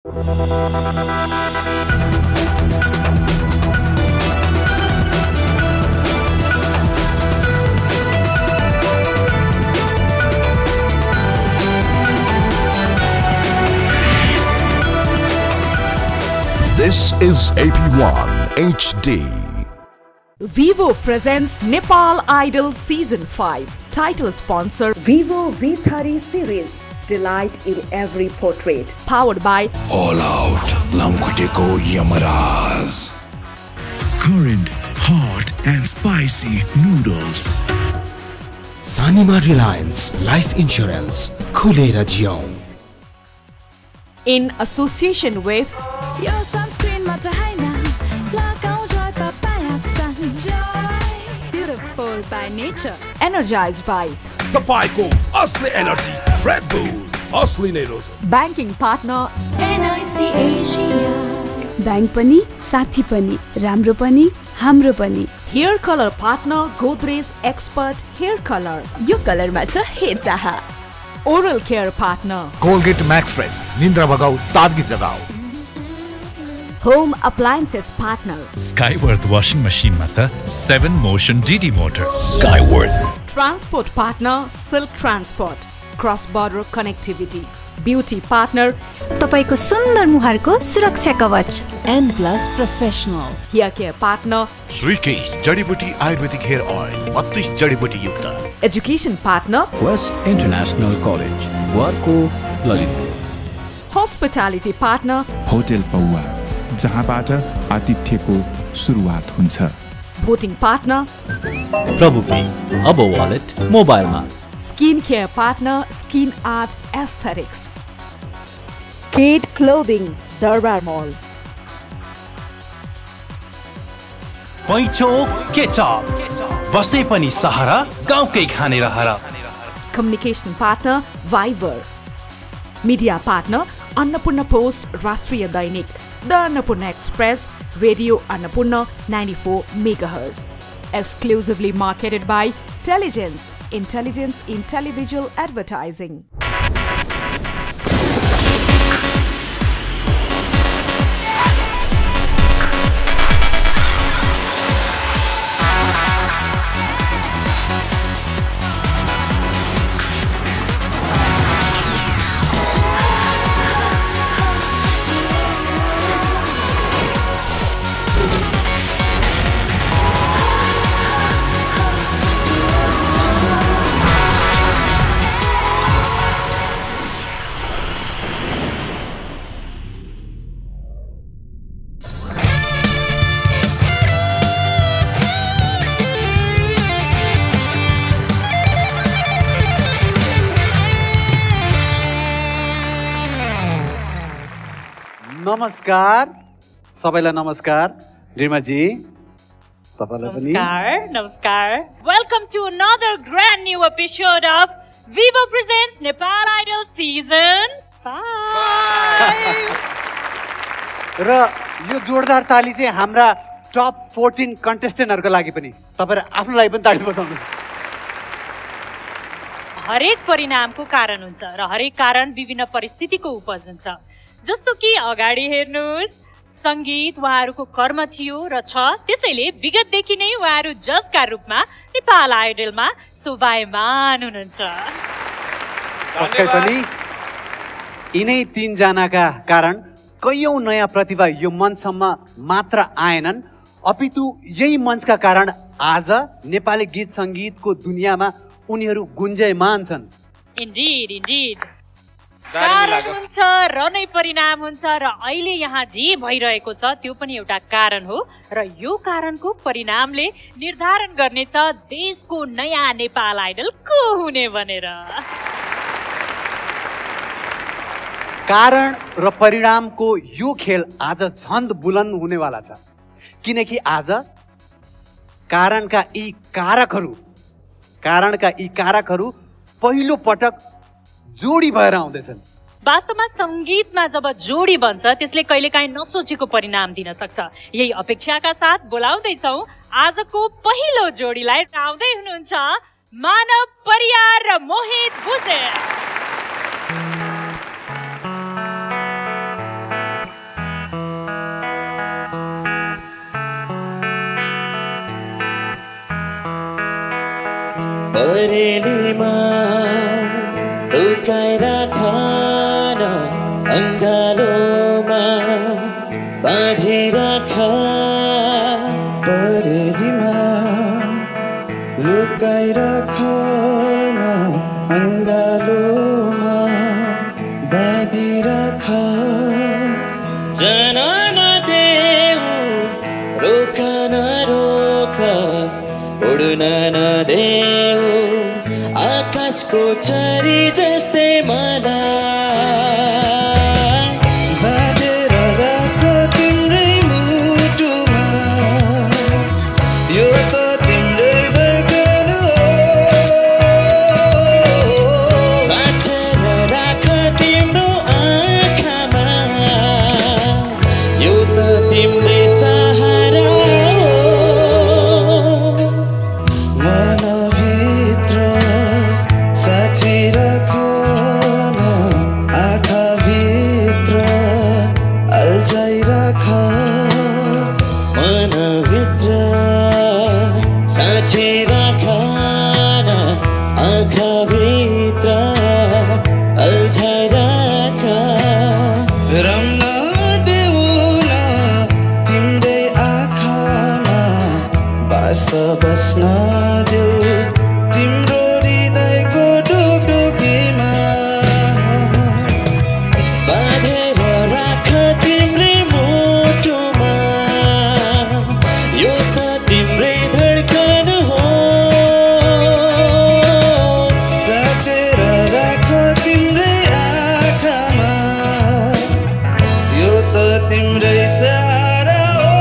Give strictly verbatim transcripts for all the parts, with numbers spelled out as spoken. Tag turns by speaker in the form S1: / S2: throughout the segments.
S1: This is A P one H D.
S2: Vivo presents Nepal Idol Season five. Title sponsor Vivo V thirty series. Delight in every portrait. Powered by
S1: All Out Lamkuteko Yamaraj.
S3: Current, hot and spicy noodles.
S4: Sanima Reliance Life Insurance. Khulera Jiaung.
S2: In association with
S5: Your sunscreen matra haina lagau joy papaya sun joy beautiful by nature.
S2: Energized by
S6: Tapaiko Asli Energy Red Bull Asli Neroso.
S2: Banking partner
S5: N I C Asia.
S7: Bank pani, साथी pani, राम्रो pani, हाम्रो pani.
S2: Hair color partner Godrej Expert Hair Color.
S7: यो कलरमा छ हेर चाह.
S2: Oral care partner
S6: Colgate Max Fresh Nindra Bhagau Tajgi Jagao.
S2: Home appliances partner
S8: Skyworth washing machine ma cha seven motion D D motor.
S6: Skyworth.
S2: Transport partner Silk Transport. Cross border connectivity. Beauty partner
S9: तपाईको सुन्दर मुहारको सुरक्षा कवच.
S10: N Plus Professional.
S2: Hair care partner
S1: Shrikesh Jadibuti Ayurvedic Hair Oil. thirty-six Jadibuti Yukta.
S2: Education partner
S11: West International College. Warko Lalitpur.
S2: Hospitality partner
S12: Hotel Paua. जहाँबाट आतिथ्यको सुरुवात हुन्छ.
S2: Voting partner
S11: Prabhu Pay. Abo Wallet. Mobile ma.
S2: Skin care partner Skin Arts Aesthetics. Kate Clothing Darbar Mall.
S13: पैचो केचप बसे पनि सहारा गाउँकै खाने Rahra.
S2: Communication partner Viber. Media partner Annapurna Post Rastriya Dainik. The Annapurna Express, Radio Annapurna ninety-four megahertz. Exclusively marketed by Telligence, Intelligence in Televisual Advertising.
S14: नमस्कार सबैलाई नमस्कार रिमा जी तपाईलाई पनि
S15: नमस्कार नमस्कार welcome to another grand new episode of Vivo presents Nepal Idol Season five.
S14: र यो जोरदार ताली चाहिँ हाम्रा टप fourteen कन्टेस्टेन्टहरुको लागि पनि तपाईहरु आफ्नो लागि पनि ताली बजाउनु.
S15: हरेक परिणामको कारण हुन्छ र हरेक कारण विभिन्न परिस्थितिको उपज हुन्छ. जस्तो कि अगाडि हेर्नुस् संगीत उहाँहरूको कर्म थियो र छ, त्यसैले विगतदेखि नै उहाँहरू जजका रूपमा नेपाल आइडलमा शोभायमान हुनुहुन्छ.
S14: पक्कै पनि यिनै तीन जनाका कारण कयौं नयाँ प्रतिभा यो मञ्चसम्म मात्र आएनन्, अपितु यही मञ्चका कारण आज नेपाली गीत संगीतको दुनियाँमा उनीहरू गुन्जयमान छन्.
S15: इन्डिड इन्डिड कारण हुन्छ र नै परिणाम हुन्छ र अहिले यहाँ जे भइरहेको छ त्यो पनि एउटा कारण हो र यो कारणको परिणामले निर्धारण गर्नेछ देशको नयाँ नेपाल आइडल को हुने भनेर.
S14: कारण र परिणामको यो खेल आज झन्द बुलन्द हुनेवाला छ, किनकि आज कारणका यी कारकहरू कारणका यी कारकहरू पहिलो पटक जोडी भएर आउँदैछन्.
S15: वास्तवमा संगीतमा जब जोडी बन्छ त्यसले कहिलेकाहीँ नसोचेको परिणाम दिन सक्छ. यही अपेक्षाका साथ बोलाउँदैछौ आजको पहिलो जोडीलाई. आउँदै हुनुहुन्छ मानव परियार र मोहित भुजेल.
S16: बरेलीमा लुकाएर खान अङ्गालोमा बाँधिराख
S17: बरेलीमा लुकाएर खान अङ्गालोमा बाँधिराख
S16: जान नदेऊ रोक नरोक उड्न नदेऊ आकाशको चरी जस्तै मलाई
S17: बाँधेर राख तिम्रै मुटुमा यो त तिम्रै धड्कन हो
S16: साँचेर राख तिम्रो आँखामा यो त तिम्रै सहारा हो
S17: मनभित्र साँची राख न आँखाभित्र अल्झाइ राख
S16: मनभित्र साँची राख न आँखाभित्र अल्झाइ राख
S17: रम्न देऊ न तिम्रै आँखामा बास बस्न देऊ तिम्रो हृदयको ढुकढुकीमा
S16: बाँधेर राख तिम्रै मुटुमा यो त तिम्रै धड्कन हो
S17: साँचेर राख तिम्रै आँखामा यो त तिम्रै सहारा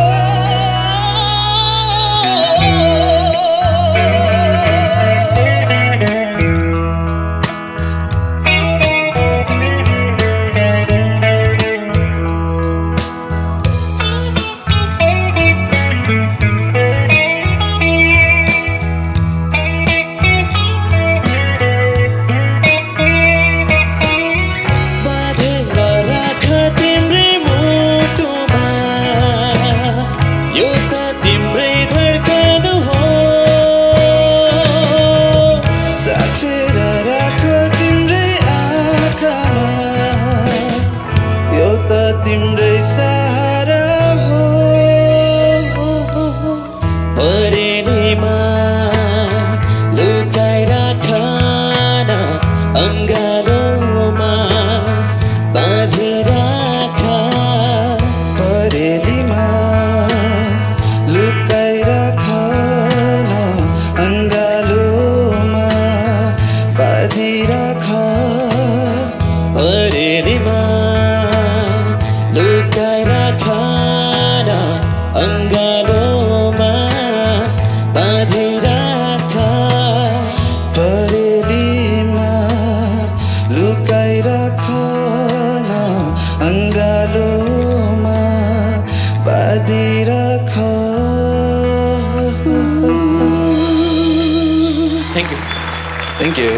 S16: बाँधेर राख तिम्रै मुटुमा यो त तिम्रै धड्कन हो
S17: साँचेर राख तिम्रै आँखामा यो त तिम्रै सहारा हो
S16: बरेलीमा लुकाएर खान अङ्गालोमा बाँधिराख
S17: बरेलीमा लुकाएर खान अङ्गालोमा बाँधिराख
S16: बरेलीमा लुकाएर खान अङ्गालोमा बाँधिराख
S17: बरेलीमा लुकाएर खान अङ्गालोमा बाँधिराख
S16: thank you
S17: thank you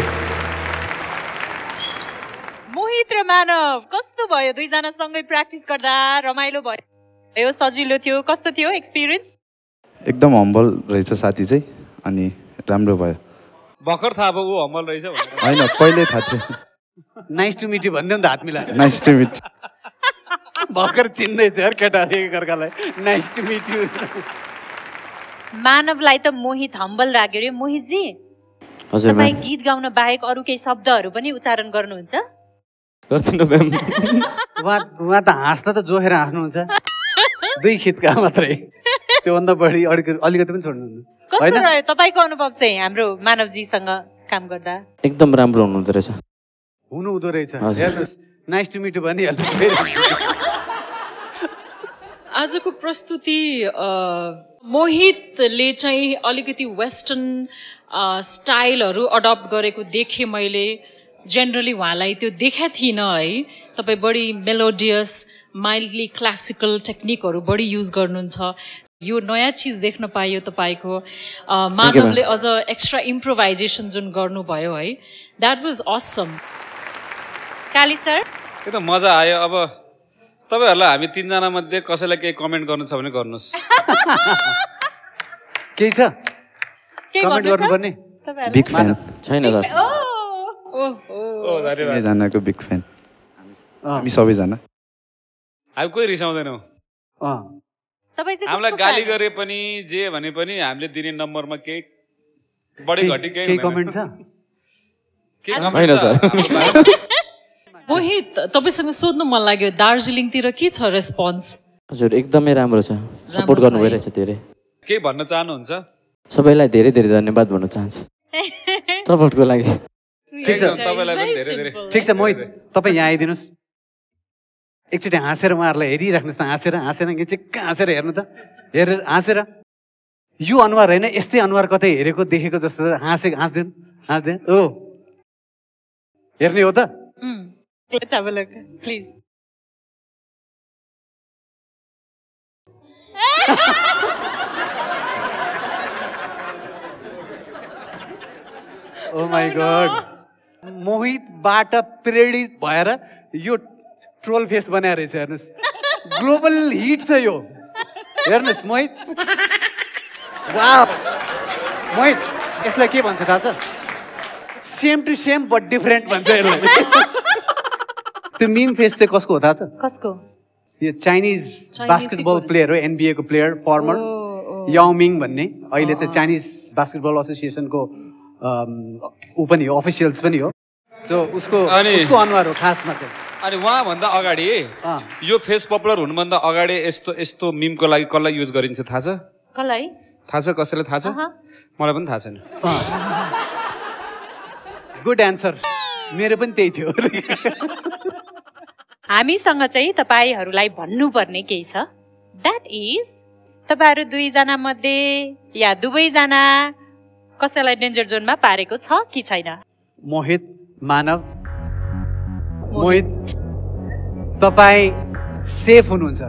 S15: Mohit र मानव कस्तो भयो दुईजना सँगै प्र्याक्टिस गर्दा रमाइलो भयो सजिलो थियो कस्तो थियो एक्सपिरियन्स
S18: एकदम हम्बल रहेछ साथी चाहिँ अनि राम्रो भयो
S19: भर्खर थाहा भयो ऊ हम्बल रहेछ
S18: होइन पहिल्यै थाहा थियो
S14: नाइस टु मिट यु भन्दै नि त हात मिलाएर
S18: नाइस टु मिट
S14: भर्खर चिन्दैछ यार केटाहरू एकअर्कालाई नाइस टु मिट यु
S15: मानवलाई त मोहित हम्बल लाग्यो रे मोहितजी
S18: हजुर
S15: तपाईँ गीत गाउन बाहेक अरू केही शब्दहरू पनि उच्चारण गर्नुहुन्छ
S18: गर्दिनु म्याम
S14: उहाँ उहाँ त हाँस्दा त जोखेर हाँस्नुहुन्छ दुई खितका मात्रै त्योभन्दा बढी अलिकति पनि छोड्नुहुन्न
S15: कस्तो रह्यो तपाईँको अनुभव चाहिँ हाम्रो मानवजीसँग काम गर्दा
S18: एकदम राम्रो हुनुहुँदो रहेछ
S14: हुनु हुँदो रहेछ हेर्नुहोस् नाइस टु मिट यु भनिहाल्नु फेरि
S20: आजको प्रस्तुति मोहितले चाहिँ अलिकति वेस्टर्न स्टाइलहरू अडप्ट गरेको देखेँ मैले जेनरली उहाँलाई त्यो देखाएको थिइनँ है तपाईँ बढी मेलोडियस माइल्डली क्लासिकल टेक्निकहरू बढी युज गर्नुहुन्छ यो नयाँ चिज देख्न पाइयो तपाईँको मानवले अझ एक्स्ट्रा इम्प्रोभाइजेसन जुन गर्नुभयो है that was awesome
S15: Kali sir
S19: एकदम मजा आयो अब तपाईहरुलाई हामी तीनजना मध्ये कसैलाई केही कमेन्ट गर्नु छ भने गर्नुस्
S14: केही छ कमेन्ट गर्नुपर्ने
S18: बिग फ्यान
S11: छैन सर
S18: तिनैजनाको बिग फ्यान हामी सबैजना
S19: हामी कोही रिसाउँदैनौँ हामीलाई गाली गरे पनि जे भने पनि हामीले दिने नम्बरमा केही बढी घटी केही
S14: कमेन्ट छ
S11: छैन सर
S20: मोहित तपाईँसँग सोध्नु मन लाग्यो दार्जिलिङतिर के छ रेस्पोन्स
S11: हजुर एकदमै राम्रो छ सपोर्ट गर्नु भइरहेछ धेरै
S19: के भन्न चाहनुहुन्छ
S11: सबैलाई धेरै धेरै धन्यवाद भन्न चाहन्छु सपोर्टको लागि
S14: ठिक छ
S19: तपाईलाई पनि धेरै धेरै
S14: ठिक छ मोहित तपाईँ यहाँ आइदिनुहोस् एकचोटि हाँसेर उहाँहरूलाई हेरिराख्नुहोस् न हाँसेर हाँसेर चिक्क हाँसेर हेर्नु त हेरेर हाँसेर यो अनुहार होइन यस्तै अनुहार कतै हेरेको देखेको जस्तो हाँसे हाँस्दैन हाँस्दैन ओ हेर्ने हो त
S15: Let's have a look, please.
S14: Oh my God. मोहितबाट प्रेरित भएर यो ट्रोल फेस बनाएर रहेछ हेर्नुहोस् ग्लोबल हिट छ यो हेर्नुहोस् मोहित वाउ मोहित यसलाई के भन्छ थाहा छ same to same but different भन्छ यसलाई त्यो मिम फेस चाहिँ कसको हो थाहा छ
S15: कसको
S14: यो चाइनिज बास्केटबल प्लेयर हो एनबिए को प्लेयर फर्मर याओ मिङ भन्ने अहिले चाहिँ चाइनिज बास्केटबल एसोसिएसनको ऊ पनि हो अफिसियल्स पनि हो सो उसको उसको अनुहार हो खासमा चाहिँ
S19: अनि उहाँभन्दा अगाडि यो फेस पपुलर हुनुभन्दा अगाडि यस्तो यस्तो मिमको लागि कसलाई युज गरिन्छ थाहा छ
S15: कसलाई
S19: थाहा छ कसैलाई थाहा छ मलाई पनि थाहा छैन
S14: गुड एन्सर मेरो पनि त्यही थियो
S15: हामीसँग चाहिँ तपाईहरूलाई भन्नुपर्ने केही छ द्याट इज तपाईँहरू दुईजना मध्ये या दुवैजना कसैलाई डेन्जर जोनमा पारेको छ कि छैन
S14: मोहित मानव मोहित तपाईँ सेफ हुनुहुन्छ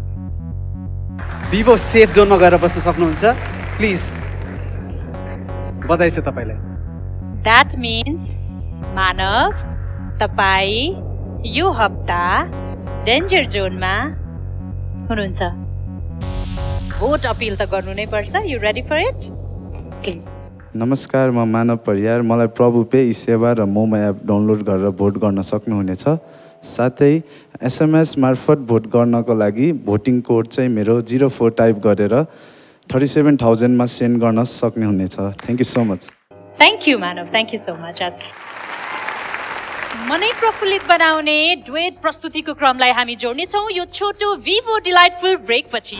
S14: भिभो सेफ जोनमा गएर बस्न सक्नुहुन्छ प्लिज बधाई छ तपाईँलाई
S15: द्याट मिन्स मानव तपाईँ यो हप्ता डेन्जर जोनमा हुनुहुन्छ भोट अपिल त गर्नु नै पर्छ you ready for it please
S18: नमस्कार म मानव परियार मलाई प्रभु पे ई सेवा र मोम एप डाउनलोड गरेर भोट गर्न सक्नुहुनेछ साथै एसएमएस मार्फत भोट गर्नको लागि भोटिङ कोड चाहिँ मेरो जिरो फोर टाइप गरेर थर्टी सेभेन थाउजन्डमा सेन्ड गर्न सक्नुहुनेछ thank you so much
S15: thank you Manav thank you so much मनै प्रफुल्लित बनाउने ड्वेट प्रस्तुतिको क्रमलाई हामी जोड्नेछौँ यो छोटो भिभो डिलाइटफुल ब्रेक पछि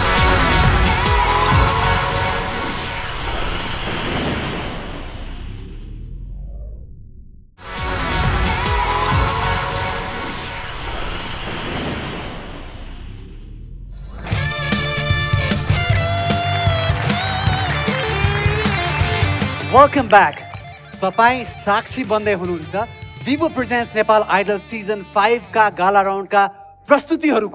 S14: वेलकम ब्याक तपाईँ साक्षी बन्दै हुनुहुन्छ Vivo presents Nepal idol season five का गाला राउन्डका प्रस्तुतिहरूको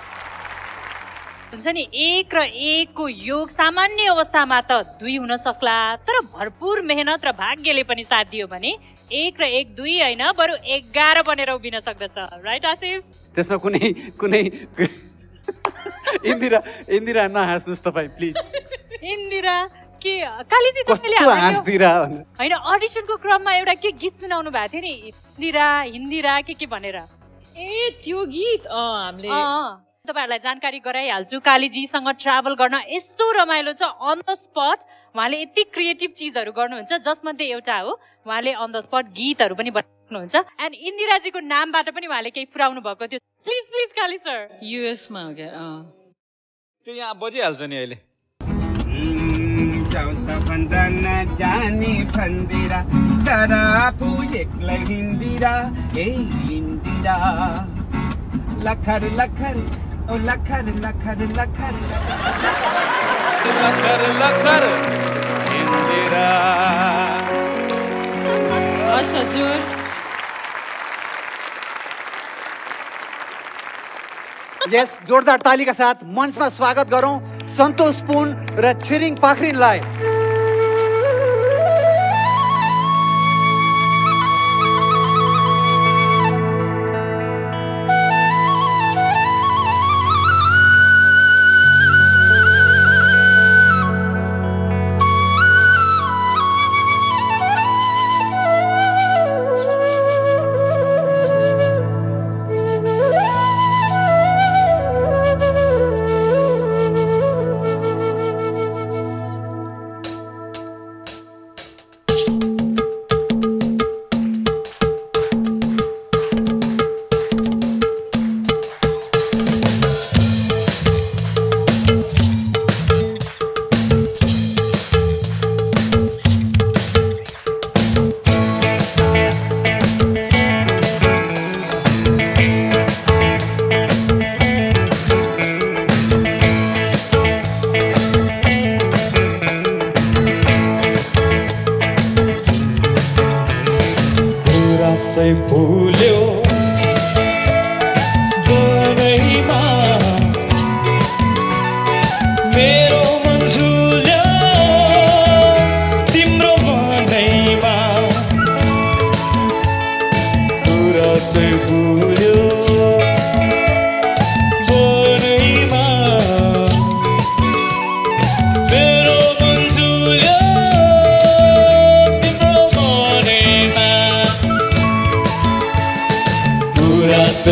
S15: हुन्छ नि एक र एकको योग सामान्य अवस्थामा त दुई हुन सक्ला तर भरपूर मेहनत र भाग्यले पनि साथ दियो भने एक र एक दुई होइन बरु एघार बनेर उभिन सक्दछ राइट आसिफ
S14: त्यसमा कुनै कुनै इन्दिरा इन्दिरा नहाँस्नुहोस् तपाईँ प्लिज
S15: इन्दिरा के कालीजी
S14: तपाईँले
S15: होइन अडिसनको क्रममा एउटा के गीत सुनाउनु भएको थियो नि हिन्दिरा हिन्दिरा के के भनेर
S20: ए त्यो गीत हामीले
S15: तपाईँहरूलाई जानकारी गराइहाल्छु कालीजीसँग ट्राभल गर्न यस्तो रमाइलो छ अन द स्पट उहाँले यति क्रिएटिभ चिजहरू गर्नुहुन्छ जसमध्ये एउटा हो उहाँले अन द स्पट गीतहरू पनि बनाउनुहुन्छ एन्ड इन्दिराजीको नामबाट पनि उहाँले केही पुऱ्याउनु भएको थियो प्लिज प्लिज काली सर
S20: युएसमा हो क्या
S19: त्यो यहाँ बजिहाल्छ नि अहिले
S21: चौता भन्दा नजाने भन्दिरा तर आफू एक्लै हिन्दिरा ए हिन्दिरा लखर लखर ओ लखर लखर लखर
S19: लखर लखर हिन्दिरा
S20: हस् हजुर
S14: यस जोरदार तालीका साथ मञ्चमा स्वागत गरौँ सन्तोष पुन र छिरिङ पाखरिनलाई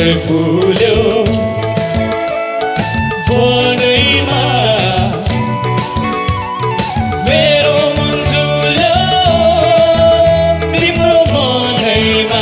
S16: गुराँसै फुल्यो बनैमा मेरो मन झुल्यो तिम्रो मनैमा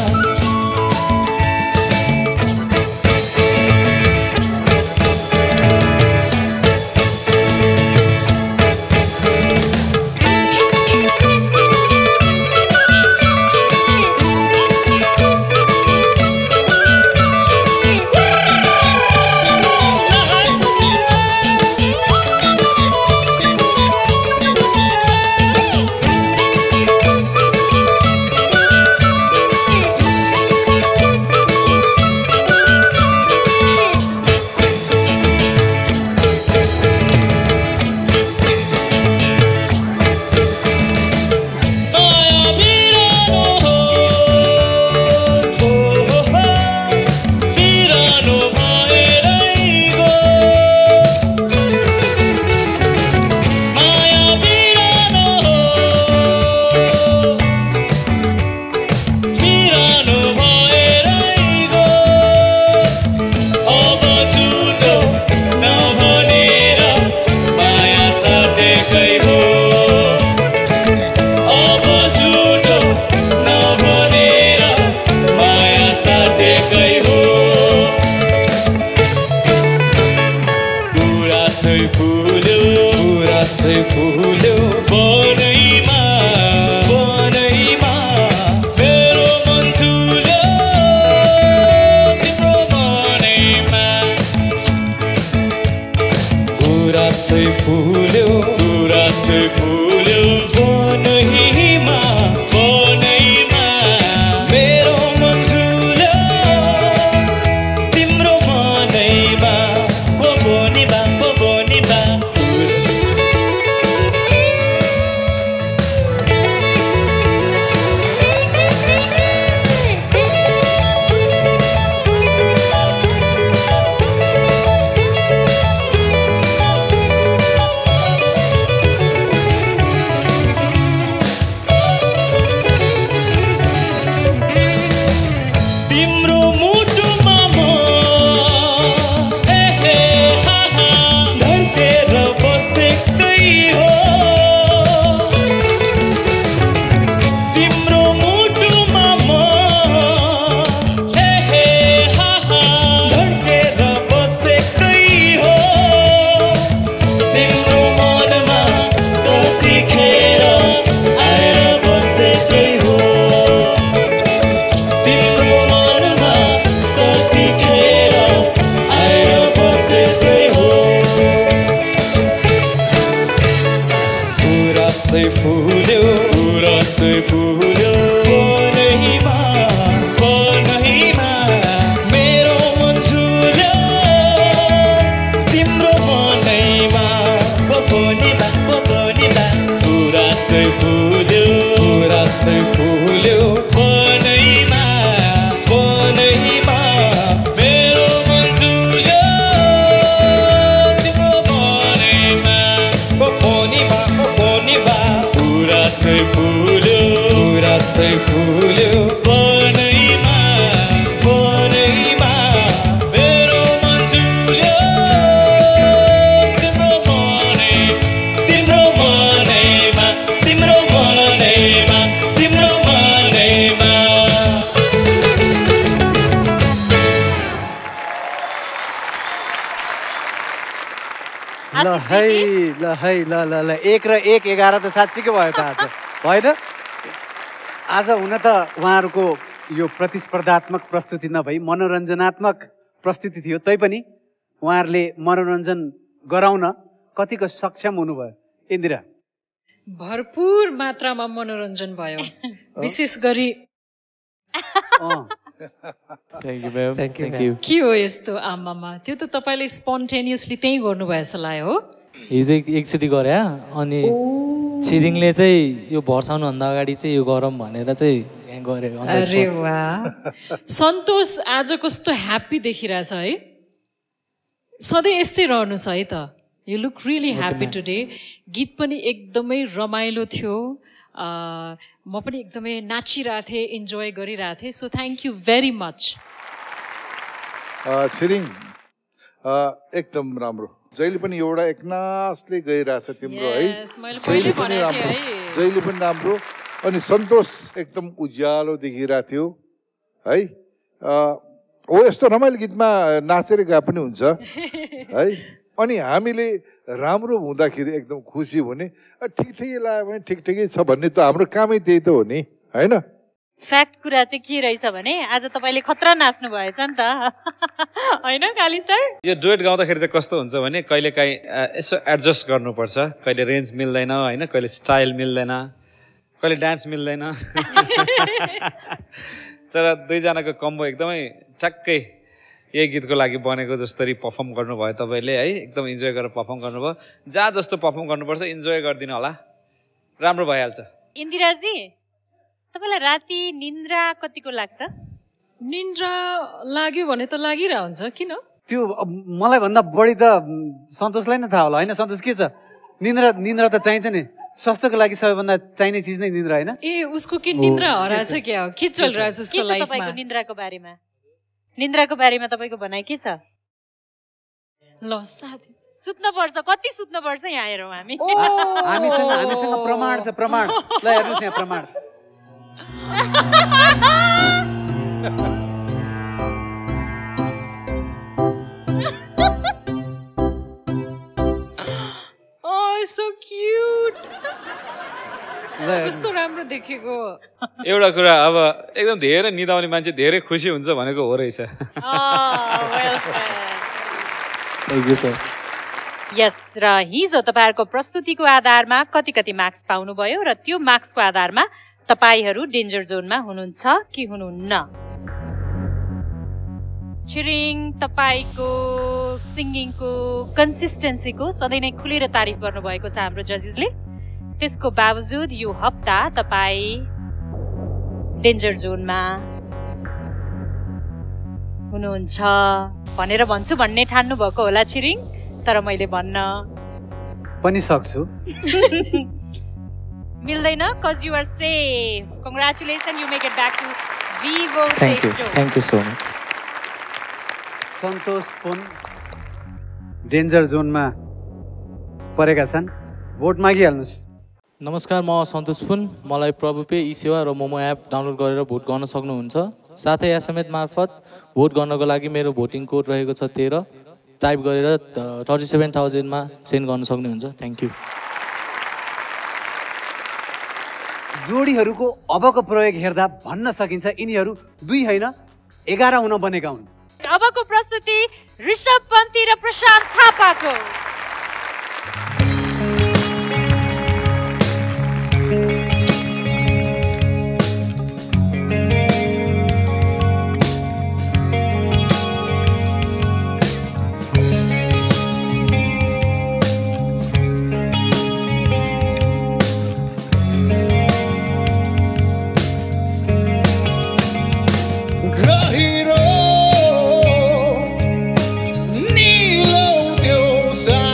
S16: फुल्यो बनैमा बनैमा मेरो मन झुल्यो तिम्रो मनैमा गुराँसै फुल्यो गुराँसै फुल्यो बनैमा बनैमा मेरो मन झुल्यो तिम्रो मनैमा ओ बनिबा ओ बनिबा फुल्यो गुराँसै फुल्यो बनैमा बनैमा मेरो मन झुल्यो तिम्रो मनैमा ओ बनिबा ओ बनिबा गुराँसै फुल्यो गुराँसै फुल्यो बनैमा बनैमा मेरो मन झुल्यो तिम्रो मनैमा ओ बनिबा ओ बनिबा गुराँसै फुल्यो गुराँसै फुल्यो बनैमा बनैमा मेरो मन झुल्यो तिम्रो मनै तिम्रो मनैमा तिम्रो मनैमा तिम्रो मनैमा
S14: ल है ल है ल ल ल एक र एक एघार त साँच्चीकै भयो त आज होइन आज हुन त उहाँहरूको यो प्रतिस्पर्धात्मक प्रस्तुति नभई मनोरञ्जनात्मक प्रस्तुति थियो तैपनि उहाँहरूले मनोरञ्जन गराउन कतिको सक्षम हुनुभयो इन्दिरा?
S20: भरपुर मात्रामा मनोरञ्जन भयो विशेष गरी
S11: thank you ma'am thank you
S20: के हो यस्तो आमामा त्यो त तपाईँले स्पोन्टेनियसली त्यही गर्नुभयो जस्तो लाग्यो हो
S11: हिजो एकचोटि गरे अनि छिरिङले चाहिँ यो भर्साउनुभन्दा अगाडि चाहिँ यो गरौँ भनेर चाहिँ यहाँ गरे।
S20: अरे वाह सन्तोष आज कस्तो ह्याप्पी देखिरहेछ है सधैँ यस्तै रहनुहोस् है त you look really happy today गीत पनि एकदमै रमाइलो थियो म पनि एकदमै नाचिरहेको थिएँ इन्जोय गरिरहेको थिएँ so thank you very much.
S3: Chhiring एकदम राम्रो जहिले पनि एउटा एकनासले गइरहेछ तिम्रो है जहिले पनि राम्रो जहिले पनि राम्रो अनि सन्तोष एकदम उज्यालो देखिरहेको थियो है हो यस्तो रमाइलो गीतमा नाचेर गा पनि हुन्छ है अनि हामीले राम्रो हुँदाखेरि एकदम खुसी हुने ठिक ठिकै लाग्यो भने ठिक ठिकै छ भन्ने त हाम्रो कामै त्यही त हो नि होइन
S15: फ्याक्ट कुरा चाहिँ के रहेछ भने आज तपाईँले खतरा नाच्नु भएछ नि त होइन काली सर
S19: यो डुएट गाउँदाखेरि चाहिँ कस्तो हुन्छ भने कहिले काहीँ यसो एडजस्ट गर्नुपर्छ कहिले रेन्ज मिल्दैन होइन कहिले स्टाइल मिल्दैन कहिले डान्स मिल्दैन तर दुईजनाको कम्बो एकदमै ठ्याक्कै यही गीतको लागि बनेको जसरी पर्फर्म गर्नुभयो तपाईँले है एकदम इन्जोय गरेर पर्फर्म गर्नुभयो जहाँ जस्तो पर्फर्म गर्नुपर्छ इन्जोय गरिदिनु होला राम्रो भइहाल्छ
S15: इन्दिराजी तपाईँलाई राति निन्द्रा कतिको लाग्छ
S20: निन्द्रा लाग्यो भने त लागिरह हुन्छ किन
S14: त्यो मलाई भन्दा बढी त सन्तोषलाई नै थाहा होला होइन सन्तोष के छ निन्द्रा निन्द्रा त चाहिन्छ नि स्वास्थ्यको लागि सबैभन्दा चाहिने चिज नै निन्द्रा होइन
S20: ए उसको के निन्द्रा हराछ क्या हो के चलिरहेछ उसको लाइफमा
S15: तपाईँको निन्द्राको बारेमा निन्द्राको बारेमा तपाईँको भनाइ के छ
S20: ल साथी
S15: सुत्न पर्छ कति सुत्न पर्छ यहाँ हेरौँ हामी
S14: हामीसँग हामीसँग प्रमाण छ प्रमाण ल हेर्नुहोस् यहाँ प्रमाण
S20: Oh, so cute. कस्तो राम्रो देखेको
S19: एउटा कुरा अब एकदम धेरै निदाउने मान्छे धेरै खुसी हुन्छ भनेको हो रहेछ
S11: थ्याङ्क यू सर
S15: यस र हिजो तपाईँहरूको प्रस्तुतिको आधारमा कति कति मार्क्स पाउनुभयो र त्यो मार्क्सको आधारमा तपाईहरू डेन्जर जोनमा हुनुहुन्छ कि हुनुहुन्न छिरिङ तपाईको सिङ्गिङको कन्सिस्टेन्सीको सधैँ नै खुलेर तारिफ गर्नुभएको छ हाम्रो जजेसले त्यसको बावजुद यो हप्ता तपाई डेन्जर जोनमा हुनुहुन्छ भनेर भन्छु भन्ने ठान्नु भएको होला छिरिङ तर मैले भन्न
S14: पनि सक्छु
S15: मिल्दैन cuz you are safe congratulations you make it back to Vivo
S11: thank you
S15: zone.
S11: thank you so much
S14: Santosh Pun danger जोनमा परेका छन् भोट मागिहाल्नुस्
S11: नमस्कार म सन्तोष पुन मलाई प्रभुपे ई सेवा र मोमो एप डाउनलोड गरेर भोट गर्न सक्नुहुन्छ साथै एसएमएस मार्फत भोट गर्नको लागि मेरो भोटिङ कोड रहेको छ तेह्र टाइप गरेर थर्टी सेभेन थाउजन्डमा सेन्ड गर्न सक्नुहुन्छ थ्याङ्क यू
S14: जोडीहरूको अबको प्रयोग हेर्दा भन्न सकिन्छ यिनीहरू दुई होइन एघार हुन बनेका हुन्
S15: अबको प्रस्तुति ऋषभ पन्ती र प्रशान्त थापाको
S17: Gahiro Nilo Deus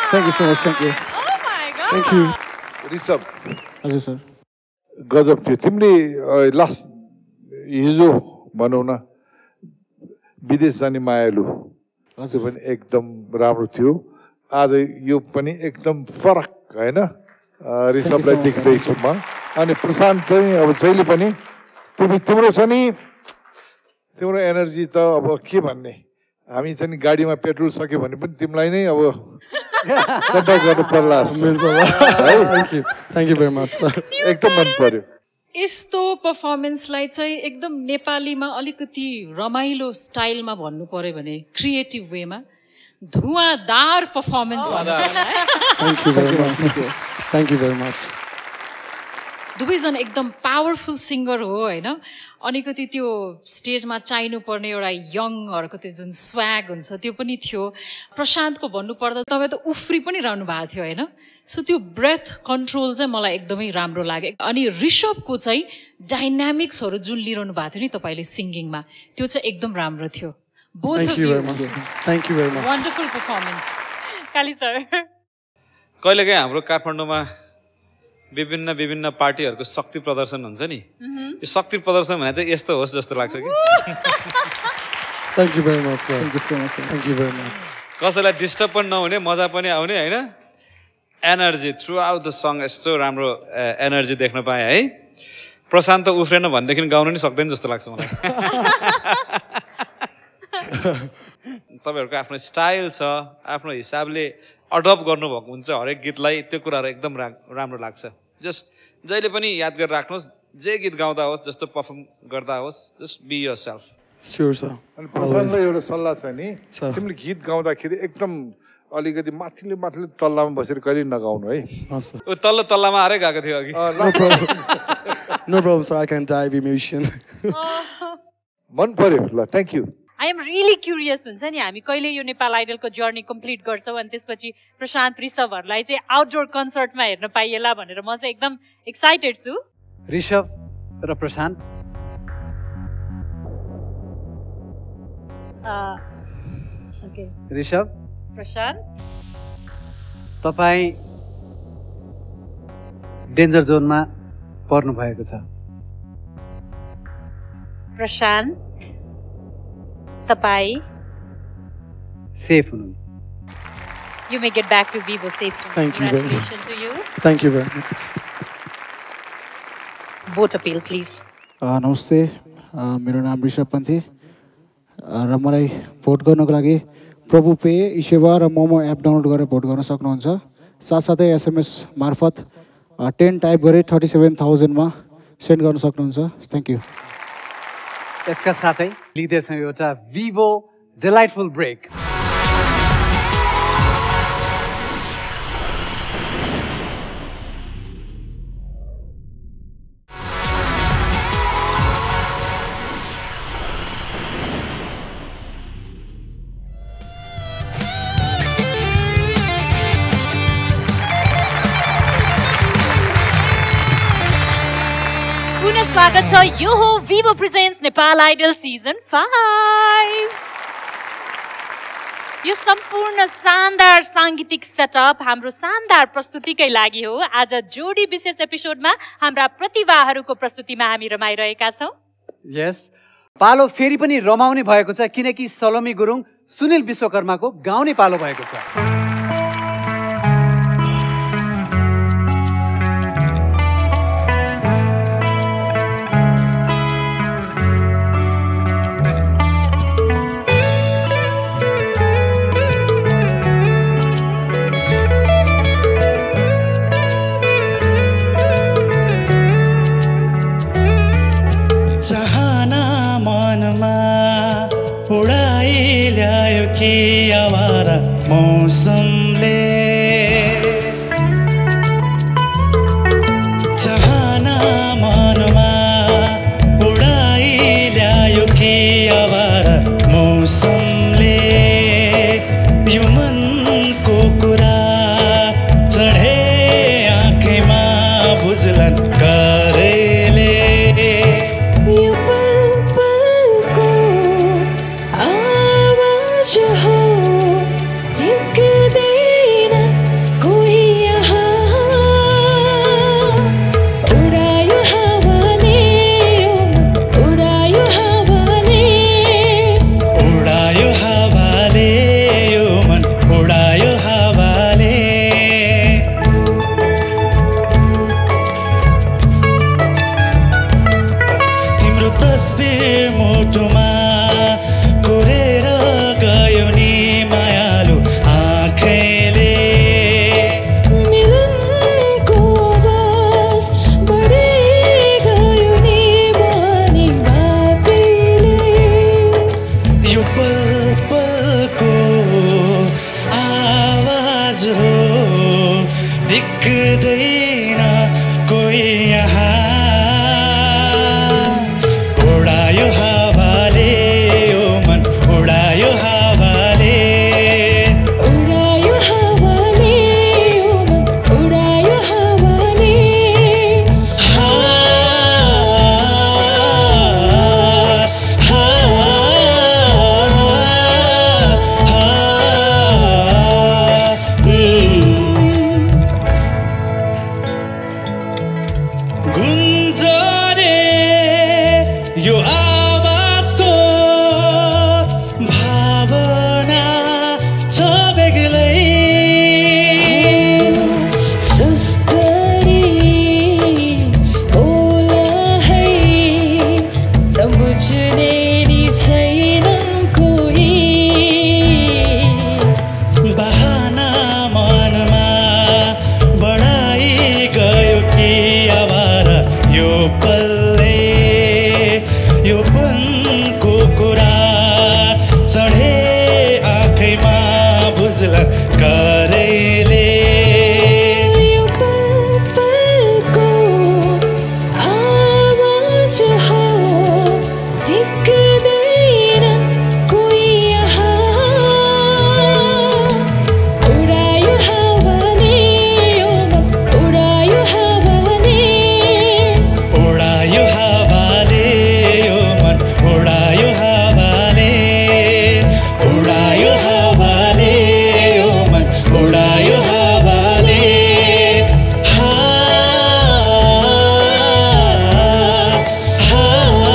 S4: Thank you so much. Thank you.
S15: Oh my god.
S4: Thank you.
S3: Rishabh
S4: हजुर सर
S3: गजब थियो तिमीले लास्ट हिजो भनौँ न विदेश जाने मायालु हजुर पनि एकदम राम्रो थियो आज यो पनि एकदम फरक हैन ऋषभलाई देख्दैछु म अनि प्रशान्त चाहिँ अब जहिले पनि तिमी तिम्रो छ नि तिम्रो एनर्जी त अब के भन्ने हामी चाहिँ गाडीमा पेट्रोल सक्यो भने पनि तिमीलाई नै अब कन्ट्याक्ट गर्नु पर्ला
S4: thank you thank you very much sir
S3: एकदम मन पर्यो
S20: यस्तो पर्फर्मेन्सलाई चाहिँ एकदम नेपालीमा अलिकति रमाइलो स्टाइलमा भन्नु पर्यो भने क्रिएटिभ वेमा धुवादार performance
S4: thank you very much thank you very much
S20: दुवैजना एकदम पावरफुल सिङ्गर हो होइन अलिकति त्यो स्टेजमा चाहिनुपर्ने एउटा यङहरूको त्यो जुन स्वाग हुन्छ त्यो पनि थियो प्रशान्तको भन्नुपर्दा तपाईँ त उफ्री पनि रहनु भएको थियो होइन सो त्यो ब्रेथ कन्ट्रोल चाहिँ मलाई एकदमै राम्रो लाग्यो अनि ऋषभको चाहिँ डाइनामिक्सहरू जुन लिइरहनु भएको थियो नि तपाईँले सिङ्गिङमा त्यो चाहिँ एकदम राम्रो थियो both of you
S4: thank you very much
S20: wonderful performance
S15: Kali sir
S19: कहिलेकाहीँ हाम्रो काठमाडौँमा विभिन्न विभिन्न पार्टीहरूको शक्ति प्रदर्शन हुन्छ नि यो शक्ति प्रदर्शन भने चाहिँ यस्तो होस् जस्तो लाग्छ कि
S4: thank you very much sir thank you so much thank you very much
S19: कसैलाई डिस्टर्ब पनि नहुने मजा पनि आउने होइन energy throughout the song यस्तो राम्रो एनर्जी देख्न पाएँ है प्रशान्त उफ्रेन भनेदेखि गाउनु नि सक्दैन जस्तो लाग्छ मलाई तपाईँहरूको आफ्नो स्टाइल छ आफ्नो हिसाबले अडप्ट गर्नुभएको हुन्छ हरेक गीतलाई त्यो कुराहरू एकदम राम्रो लाग्छ जस्ट जहिले पनि याद गरेर राख्नुहोस् जे गीत गाउँदा होस् जस्तो पर्फर्म गर्दा होस् just be yourself
S4: sure sir
S3: अनि प्रशान्तलाई एउटा सल्लाह छ नि तिमीले गीत गाउँदाखेरि एकदम अलिकति माथिल्लो माथिल्लो तल्लामा बसेर कहिले नगाउनु है
S19: तल्लो तल्लामा आएर गएको थियो अघि
S4: no problem sir I can die be musician
S3: मन पर्यो ल thank you
S15: I am really curious हुन्छ नि हामी कहिले यो नेपाल आइडलको जर्नी कम्प्लिट गर्छौँ अनि त्यसपछि प्रशान्त ऋषभहरूलाई चाहिँ आउटडोर कन्सर्टमा हेर्न पाइएला भनेर म चाहिँ एकदम एक्साइटेड छु
S14: ऋषभ र प्रशान्त ऋषभ
S15: प्रशान्त
S14: तपाईँ डेन्जर जोनमा पर्नु भएको छ
S15: प्रशान्त तपाईँ
S14: सेफ हुनु
S15: You may get back to Vivo safe soon.
S4: Thank you very much.
S15: Congratulations to you.
S4: Thank you very much.
S15: Vote appeal, please.
S4: नमस्ते मेरो नाम ऋषभ पन्थी र मलाई भोट गर्नको लागि प्रभु पे इसेवा र मोमो एप डाउनलोड गरेर भोट गर्न सक्नुहुन्छ साथसाथै एसएमएस मार्फत टेन टाइप गरे थर्टी सेभेन थाउजन्डमा सेन्ड गर्न सक्नुहुन्छ थ्याङ्क यू
S14: यसका साथै लिँदैछौँ एउटा भिभो डिलाइटफुल ब्रेक
S15: स्वागत छ यो हो Vivo Presents Nepal idol season five यो सम्पूर्ण शानदार साङ्गीतिक सेटअप हाम्रो शानदार प्रस्तुतिकै लागि हो आज जोडी विशेष एपिसोडमा हाम्रा प्रतिभाहरूको प्रस्तुतिमा हामी रमाइरहेका छौँ
S14: यस पालो फेरि पनि रमाउने भएको छ किनकि सलोमी गुरुङ सुनिल विश्वकर्माको गाउने पालो भएको छ
S16: आवारा मौसमले चाहना मनमा उडाइल्यायो कि आवारा मौसमले यो मनको कुरा चढे आँखैमा बुझलन करेले
S5: हो टिक्दैन
S16: दिक्दैन कोही यहाँ उडायो हावाले ओ मन उडायो हावाले
S5: उडायो हावाले ओ मन उडायो हावाले
S16: हा हा गुन्जरे यो आवाजको भावना छ बेग्लै
S5: सुस्तरी बोला है नबुझ्ने नि छैन कोही
S16: बहाना मनमा बढाइ गयो कि आवारा यो पल्ले यो पनको कुरा चढे आँखैमा बुझ्ला करेले
S5: यो पल पलको आवाज हो दिक्दैन कोही यहाँ उडायो हावाले ओ मन उडायो हावाले
S16: उडायो हावाले यो मन उडायो हावाले उडायो हावाले यो मन उडायो हावाले हा हा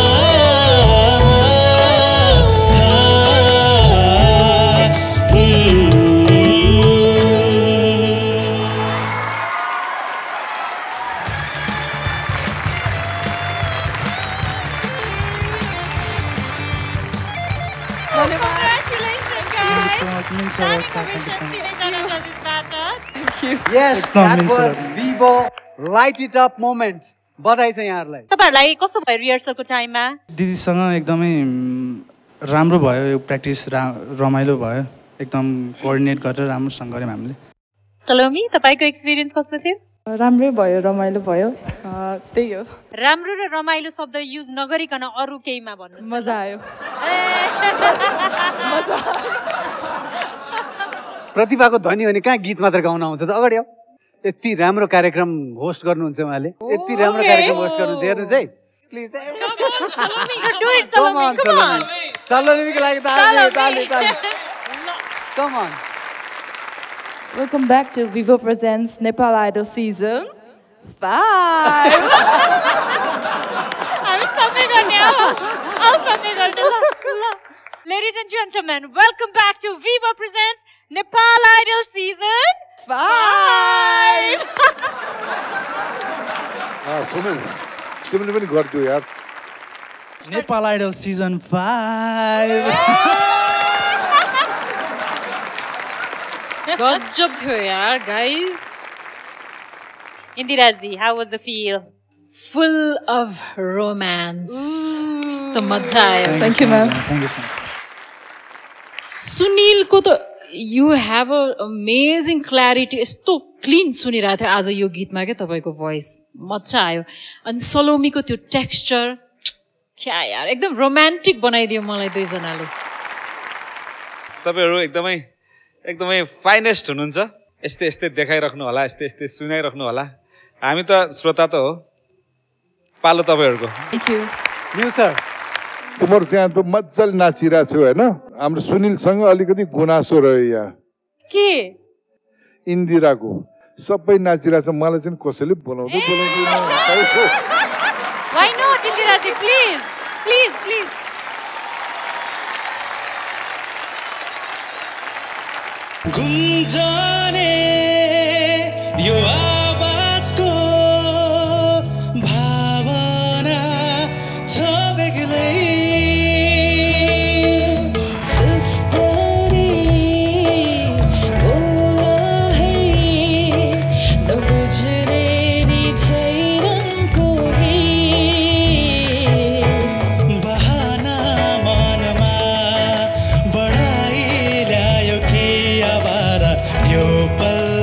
S14: Yes, that was Vivo Light It Up moment. बधाई छ यहाँहरूलाई।
S15: तपाईहरुलाई कस्तो भयो रिहर्सलको टाइममा?
S7: दिदीसँग एकदमै राम्रो भयो यो प्र्याक्टिस रमाइलो भयो एकदम कोअर्डिनेट गरेर राम्रोसँग गऱ्यौँ हामीले।
S15: सलोमी तपाईको एक्सपिरियन्स कस्तो थियो?
S22: राम्रै भयो रमाइलो भयो त्यही हो।
S15: राम्रो र रमाइलो शब्द युज नगरिकन अरु केहीमा भन्नु।
S22: मजा आयो।
S14: प्रतिभाको ध्वनि भने कहाँ गीत मात्र गाउन आउँछ त अगाडि आऊ। यति राम्रो कार्यक्रम होस्ट गर्नुहुन्छ उहाँले यति राम्रो कार्यक्रम होस्ट गर्नुहुन्छ हेर्नुहोस् है प्लिज सलोमीको लागि ताली ताली ताली come on
S22: Welcome back to Vivo Presents Nepal Idol Season five.
S15: हामी सबै गर्ने हो आउ सबै गर्ने ल Ladies and gentlemen, welcome back to Vivo Presents Nepal Idol Season five.
S3: Ah, Sunil तिमीले पनि गर्दियौ यार
S7: नेपाल आइडल सिजन five.
S20: गजब थियो यार guys.
S15: Indiraji, how was the feel?
S20: Full of romance. यस्तो मजा आयो.
S22: Thank you ma'am.
S7: Thank you so much.
S20: Sunil को त you have a amazing clarity. यस्तो क्लीन सुनिरहेको थियो आज यो गीतमा के तपाईको भोइस मजा आयो. अनि सलोमीको त्यो टेक्सचर क्या यार एकदम रोमान्टिक बनाइदियो मलाई दुई जनाले.
S19: तपाईहरु एकदमै एकदमै फाइनेस्ट हुनुहुन्छ. यस्तै यस्तै देखाइराख्नु होला यस्तै यस्तै सुनाइराख्नु होला. हामी त श्रोता त हो. पालो तपाईहरुको.
S22: Thank you.
S14: न्यू सर
S3: तिम्रो त्यहाँ त मज्जाले नाचिरहेको छौ हैन हाम्रो सुनिलसँग अलिकति गुनासो रह्यो यहाँ
S15: के
S3: इन्दिराको सबै नाचिरहेछ मलाई चाहिँ कसैले बोलाउँदै बोलाउँदैन
S15: Why not Indiraji please please please
S16: गुन्जने यो आवाजको भावना छ बेग्लै पल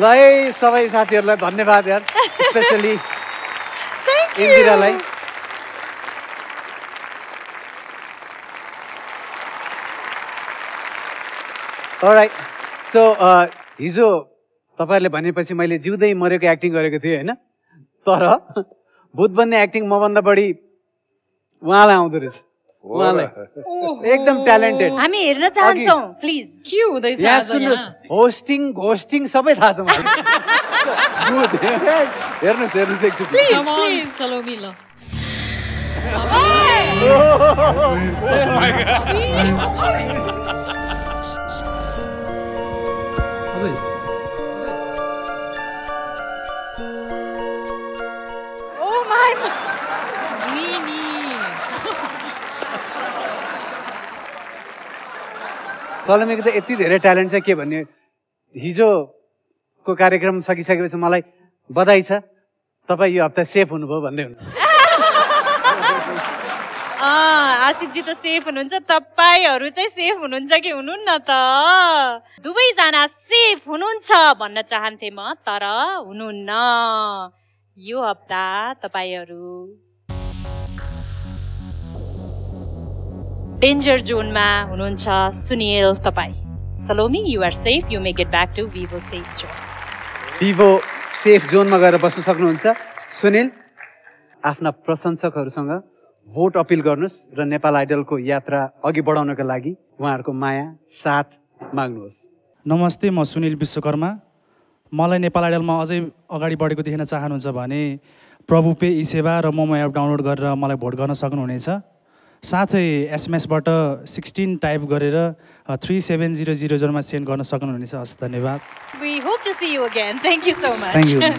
S14: ल है सबै साथीहरूलाई धन्यवाद यार, स्पेसली इन्दिरालाई। अलराइट, सो हिजो तपाईँहरूले भनेपछि मैले जिउँदै मरेको एक्टिङ गरेको थिएँ होइन, तर भूत बन्ने एक्टिङ मभन्दा बढी उहाँलाई आउँदो रहेछ। उहाँलाई एकदम ट्यालेन्टेड।
S15: हामी हेर्न चाहन्छौँ, प्लिज।
S20: के हुँदैछ
S14: यहाँ सुन्नुहोस्, होस्टिङ होस्टिङ सबै थाहा छ मलाई। हेर्नुहोस् हेर्नुहोस् एकचोटि।
S20: Come on, सलोमी ल।
S15: Oh my God.
S14: सलोमीको त यति धेरै ट्यालेन्ट छ के भन्ने। हिजोको कार्यक्रम सकिसकेपछि मलाई बधाई छ, तपाईँ यो हप्ता सेफ हुनुभयो भन्दै हुनु।
S15: आशिषजी त सेफ हुनुहुन्छ, तपाईँहरू चाहिँ सेफ हुनुहुन्छ कि हुनुहुन्न त? दुवैजना सेफ हुनुहुन्छ भन्न चाहन्थे म, तर हुनुहुन्न। यो हप्ता तपाईँहरू डेन्जर जोनमा हुनुहुन्छ। सुनिल तपाईँ, Salomi you are safe, you may get back to Vivo safe zone.
S14: Vivo safe जोनमा गएर बस्न सक्नुहुन्छ। सुनिल, आफ्ना प्रशंसकहरूसँग भोट अपिल गर्नुहोस् र नेपाल आइडलको यात्रा अघि बढाउनका लागि उहाँहरूको माया साथ माग्नुहोस्।
S7: नमस्ते, म सुनिल विश्वकर्मा। मलाई नेपाल आइडलमा अझै अगाडि बढेको देख्न चाहनुहुन्छ भने प्रभु पे ई सेवा र मोमो एप डाउनलोड गरेर मलाई भोट गर्न सक्नुहुनेछ। साथै एसएमएसबाट सिक्सटिन टाइप गरेर थ्री सेभेन जिरो जिरो जिरोमा सेन्ड गर्न सक्नुहुनेछ। हस्, धन्यवाद।
S15: We hope to see you again. Thank you so much.
S7: Thank you.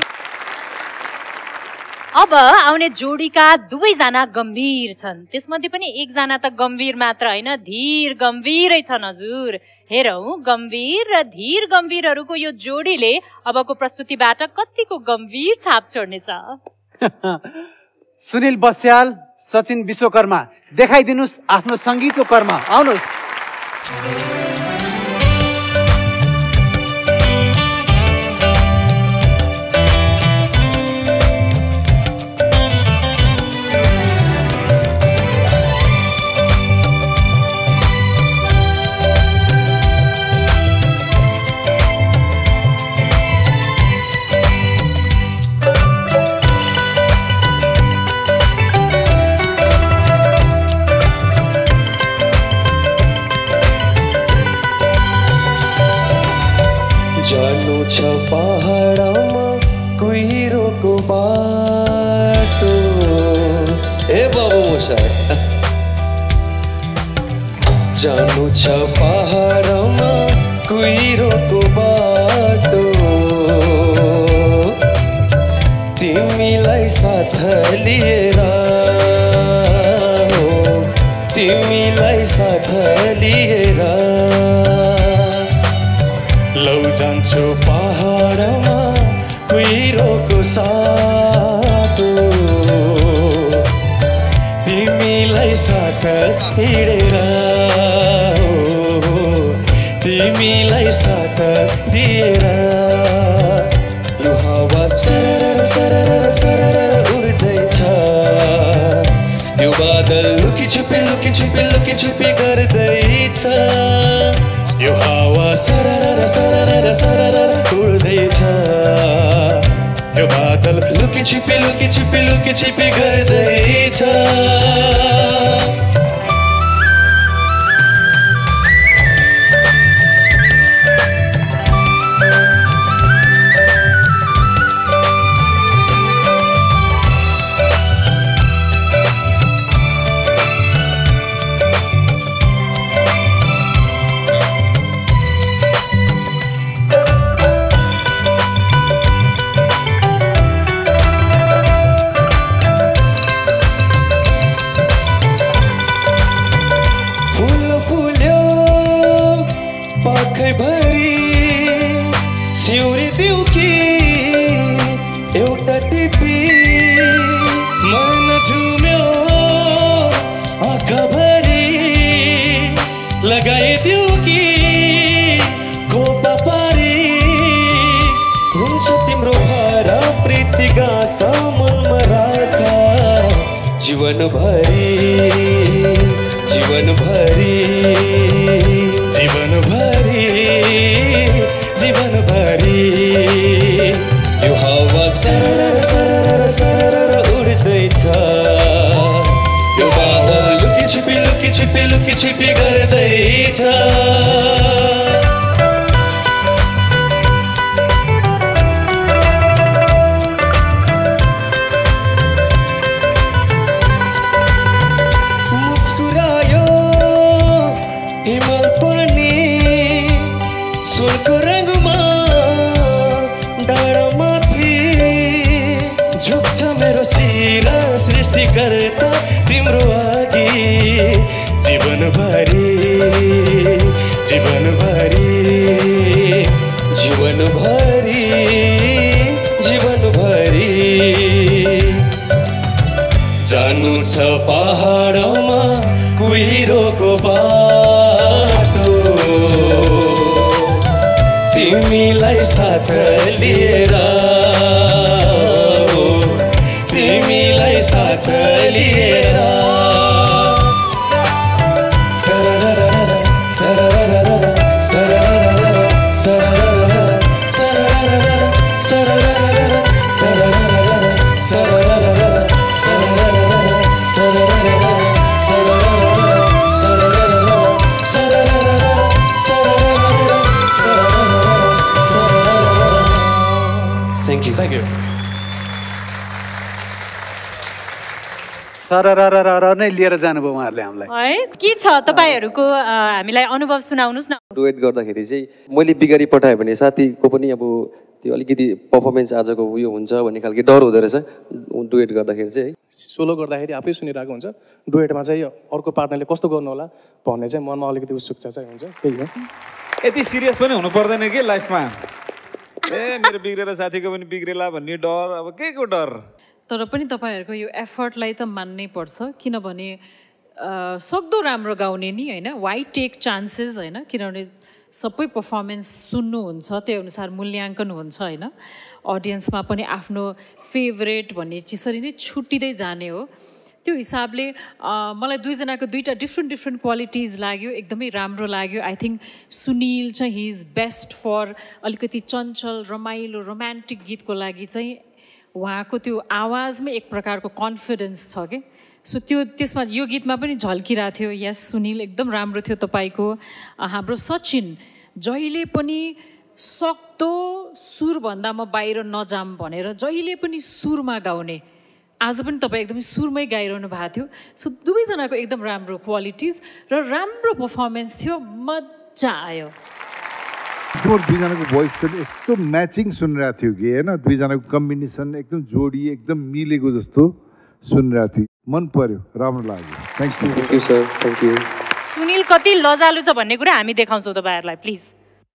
S15: अब आउने जोडीका दुवैजना गम्भीर छन्, त्यसमध्ये पनि एकजना त गम्भीर मात्र होइन, धीर गम्भीरै छन् हजुर। हेरौँ, गम्भीर र धीर गम्भीरहरूको यो जोडीले अबको प्रस्तुतिबाट कतिको गम्भीर छाप छोड्नेछ।
S14: सुनिल बस्याल, सचिन विश्वकर्मा, देखाइदिनुहोस् आफ्नो सङ्गीतको कर्म। आउनुहोस्।
S17: पहाडमा कुहिरोको बाटो, ए बाबु मुसार जानु छ पहाडमा कुहिरोको बाटो, तिमीलाई साथ लिएर हो, तिमीलाई साथ लिएर लौ जान्छु पहाडमा कुहिरोको साटो, तिमीलाई साथ हिँडेर हो, तिमीलाई साथ दिएर यो हावा सरर सरर सरर उड्दैछ, यो बादल लुकी छुपी लुकी छुपी लुकी छुपी गर्दैछ, यो हावा सरर सरर सरर उड्दैछ, यो बादल लुकी छिपी लुकी छिपी लुकी छिपी गर्दैछ। मनमा राख जीवनभरि जीवनभरि जीवनभरि जीवनभरि यो हावा सरर सरर सरर उड्दैछ यो बादल लुकी छिपी लुकी छिपी लुकी छिपी गर्दैछ मुस्कुरायो हिमाल पनि सुनको रङमा डाँडामाथि झुक्छ मेरो शिर सृष्टिकर्ता तिम्रो अघि जीवनभरि जीवनभरि जीवनभरि जीवनभरि जानु छ पहाडमा कुहिरोको बाटो तिमीलाई साथ लिएर तिमीलाई साथ लिएर सररररर सररररर सररररर सररररर सररररर सररररर सररररर सररररर सररररर सररररर सररररर सररररर सररररर सररररर सररररर थ्याङ्क यू थ्याङ्क यू
S14: सररररर नै लिएर जानुभयो उहाँहरूले हामीलाई
S15: है के छ तपाईँहरूको हामीलाई अनुभव सुनाउनुहोस् न
S6: डुएट गर्दाखेरि चाहिँ मैले बिगारी पठाएँ भने साथीको पनि अब त्यो अलिकति पर्फर्मेन्स आजको उयो हुन्छ भन्ने खालको डर हुँदो रहेछ डुएट गर्दाखेरि चाहिँ है
S8: सोलो गर्दाखेरि आफै सुनिरहेको हुन्छ डुएटमा चाहिँ अर्को पार्टनरले कस्तो गर्नु होला भन्ने चाहिँ मनमा अलिकति उत्सुकता चाहिँ हुन्छ त्यही हो
S19: यति सिरियस पनि हुनु पर्दैन कि लाइफमा ए मेरो बिग्रेर साथीको पनि बिग्रेला भन्ने डर अब के को डर
S20: तर पनि तपाईँहरूको यो एफर्टलाई त मान्नै पर्छ किनभने सक्दो राम्रो गाउने नि होइन वाइ टेक चान्सेस होइन किनभने सबै पर्फर्मेन्स सुन्नुहुन्छ त्यही अनुसार मूल्याङ्कन हुन्छ होइन अडियन्समा पनि आफ्नो फेभरेट भन्ने चिसरी नै छुट्टिँदै जाने हो त्यो हिसाबले मलाई दुईजनाको दुईवटा डिफ्रेन्ट डिफ्रेन्ट क्वालिटिज लाग्यो एकदमै राम्रो लाग्यो आई थिङ्क सुनिल चाहिँ हि इज बेस्ट फर अलिकति चञ्चल रमाइलो रोमान्टिक गीतको लागि चाहिँ उहाँको त्यो आवाजमै एक प्रकारको कन्फिडेन्स छ कि सो त्यो त्यसमा यो गीतमा पनि झल्किरहेको थियो यस सुनिल एकदम राम्रो थियो तपाईँको हाम्रो सचिन जहिले पनि सक्दो सुरभन्दा म बाहिर नजाम भनेर जहिले पनि सुरमा गाउने आज पनि तपाईँ एकदमै सुरमै गाइरहनु भएको थियो सो दुवैजनाको एकदम राम्रो क्वालिटिज र राम्रो पर्फर्मेन्स थियो मजा आयो
S3: तिम्रो दुईजनाको भोइस चाहिँ यस्तो म्याचिङ सुनिरहेको थियो कि होइन दुईजनाको कम्बिनेसन एकदम जोडी एकदम मिलेको जस्तो सुनिरहेको थियो मन पर्यो राम्रो लाग्यो thank you
S6: sir thank you
S15: Sunil कति लजालु छ भन्ने कुरा हामी देखाउँछौँ तपाईँहरूलाई प्लिज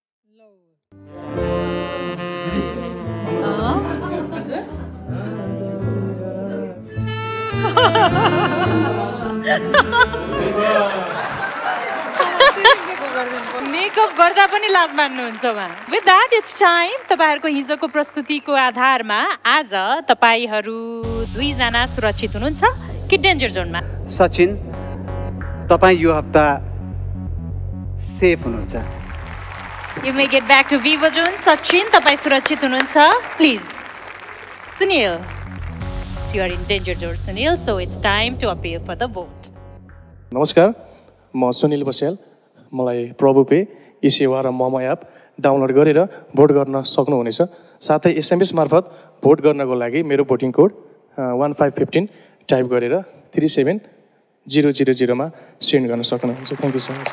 S15: मेकअप गर्दा पनि लाज मान्नुहुन्छ उहाँ विथ द्याट इट्स टाइम तपाईँहरूको हिजोको प्रस्तुतिको आधारमा आज तपाईँहरू दुईजना सुरक्षित हुनुहुन्छ कि डेन्जर जोनमा
S14: सचिन तपाईँ यो हप्ता सेफ हुनुहुन्छ
S15: you may get back to Vivo zone Sachin तपाईँ सुरक्षित हुनुहुन्छ please Sunil you are in danger zone Sunil so it's time to appear for the vote
S8: नमस्कार म सुनिल बस्याल मलाई प्रभु पे ई सेवा र मम एप डाउनलोड गरेर भोट गर्न सक्नुहुनेछ साथै एसएमएस मार्फत भोट गर्नको लागि मेरो voting code one five fifteen type गरेर थ्री सेभेन जिरो जिरो जिरोमा सेन्ड गर्न सक्नुहुन्छ थ्याङ्क यू सो मच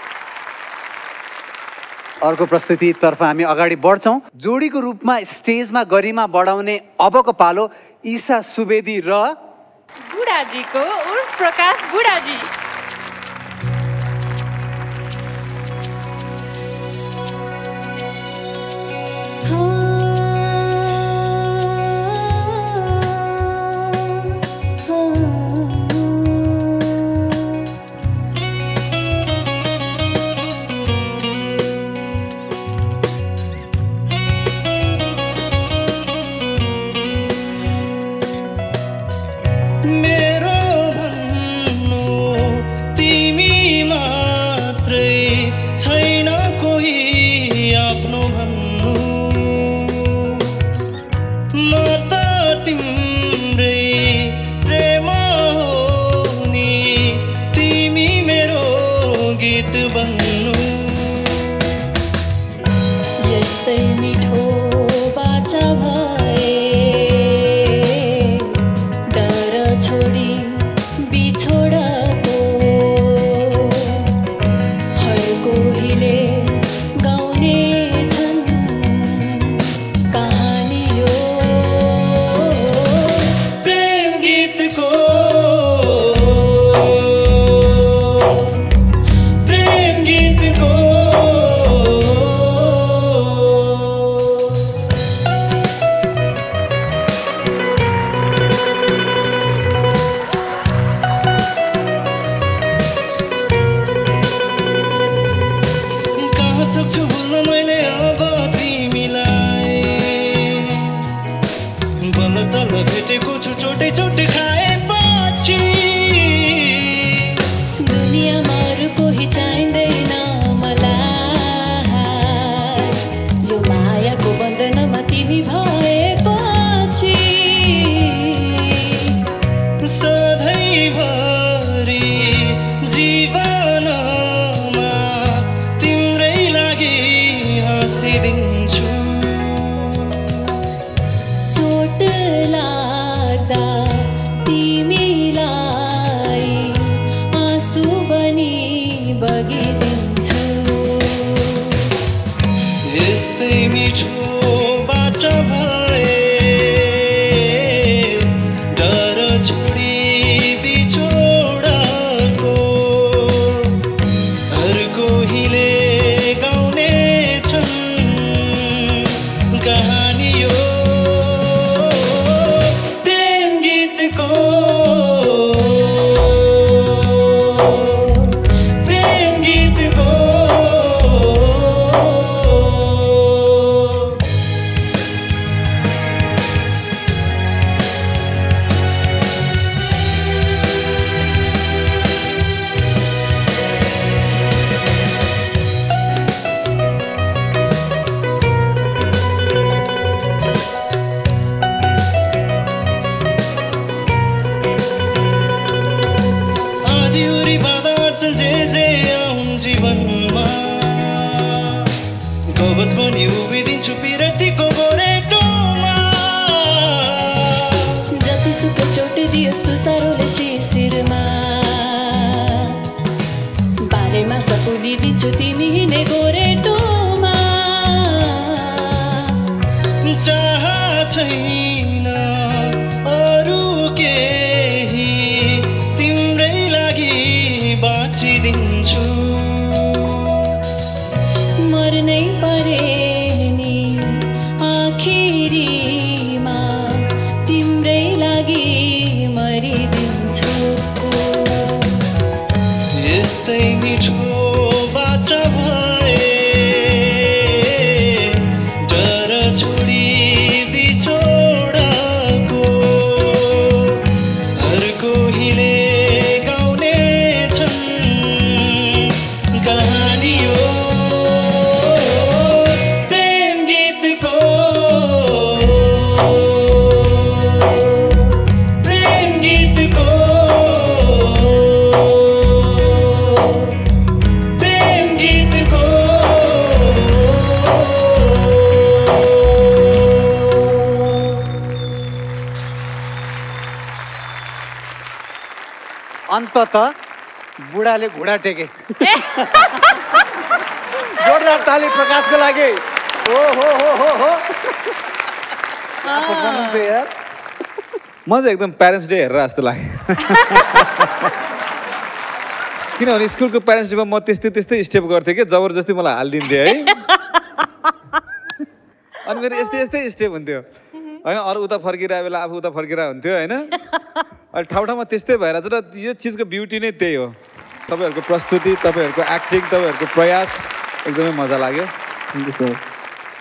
S14: अर्को प्रस्तुतितर्फ हामी अगाडि बढ्छौँ जोडीको रूपमा स्टेजमा गरिमा बढाउने अबको पालो ईशा सुवेदी र
S15: बुढाजीको उर्फ प्रकाश बुढाजी
S17: मेरो भन्नु तिमी मात्रै छैन कोही आफ्नो भन्नु म त तिम्रै प्रेम हो नि तिमी मेरो गीत बन्नु
S5: यस्तै मिठो बाचा भए डर छोडी बिछोडको हर कोहीले गाउने छन् कहानी यो
S17: प्रेम गीतको प्रेम गीतको कहाँ सक्छु भुल्न मैले अब तिमीलाई बल्ल तल्ल भेटेको छु चोटै चोट खाएपछि
S5: दुनियाँमा अरू कोही चाहिँदैन मलाई यो मायाको बन्धनमा तिमी भएपछि
S17: सधैँभरि जीवनमा तिम्रै लागि हाँसिदिन्छु
S5: चोट लाग्दा तिमीलाई आँसु बनी बगिदिन्छु
S17: यस्तै मिठो बाचा भए डर छोडी बिछोडको हर कोहीले गाउने छन् कहानी यो प्रेम गीतको प्रेम गीतको आदिउरी बाधा अड्छन् जे जे आउन् जीवनमा कवच पनि उभिदिन्छु पिरतीको गोरेटोमा
S5: जतिसुकै चोट दियोस् तु साह्रोले शिशिरमा बारेमा सफुलिदिन्छु तिमी हिँड्ने गोरेटोमा
S17: चाह छैन अरू केही तिम्रै लागि बाँचिदिन्छु
S5: मर्नै परे नि आखिरीमा तिम्रै लागि मरिदिन्छु
S17: यस्तै मिठो बाचा भए डर छोडी बिछोडको हर कोहीले गाउने छन् कहानी यो प्रेम गीतको प्रेम गीतको प्रेम गीतको
S14: अन्ततः बुढाले घुँडा टेके जोरदार ताली प्रकाशको लागि ओ हो हो हो हो आफू बनाउँथे यार
S19: म चाहिँ एकदम प्यारेन्ट्स डे हेरेर जस्तो लाग्यो किनभने स्कुलको प्यारेन्ट्स डेमा म त्यस्तै त्यस्तै स्टेप गर्थेँ कि जबरजस्ती मलाई हालिदिन्थेँ है अनि मेरो यस्तै यस्तै स्टेप हुन्थ्यो होइन अरू उता फर्किरहेको बेला आफू उता फर्किरहेको हुन्थ्यो होइन अनि ठाउँ ठाउँमा त्यस्तै भएर चाहिँ यो चिजको ब्युटी नै त्यही हो तपाईँहरूको प्रस्तुति तपाईँहरूको एक्टिङ तपाईँहरूको प्रयास एकदमै मजा लाग्यो
S4: thank you sir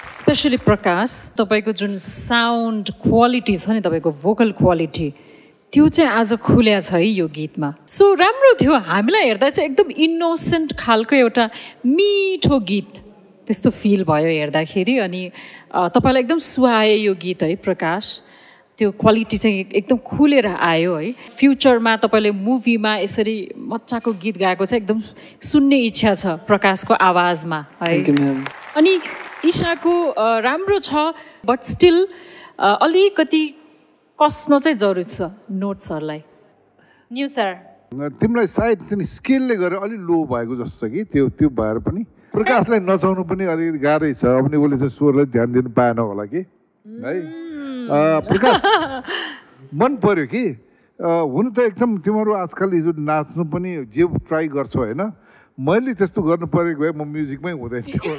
S20: specially Prakash तपाईँको जुन साउन्ड क्वालिटी छ नि तपाईँको भोकल क्वालिटी त्यो चाहिँ आज खुल्या छ है यो गीतमा। सो राम्रो थियो, हामीलाई हेर्दा चाहिँ एकदम इनोसेन्ट खालको एउटा मिठो गीत त्यस्तो फिल भयो हेर्दाखेरि। अनि तपाईँलाई एकदम सुहाए यो गीत है प्रकाश, त्यो क्वालिटी चाहिँ एकदम खुलेर आयो है। फ्युचरमा तपाईँले मुभीमा यसरी मजाको गीत गाएको चाहिँ एकदम सुन्ने इच्छा छ प्रकाशको आवाजमा है। अनि ईशाको राम्रो छ, बट स्टिल अलिकति कस्न चाहिँ जरुरी छ नोट्सहरूलाई।
S15: न्यू सर,
S3: तिमीलाई सायद चाहिँ स्केलले गरेर अलिक लो भएको जस्तो छ कि त्यो त्यो भएर पनि प्रकाशलाई नचाउनु पनि अलिकति गाह्रै छ। अनि उसले चाहिँ स्वरलाई ध्यान दिनु पाएन होला कि है। प्रकाश मन पर्यो कि हुन त एकदम तिमीहरू आजकल हिजो नाच्नु पनि जे ट्राई गर्छौ होइन, मैले त्यस्तो गर्नु परेको भए म म्युजिकमै हुँदैन थियो।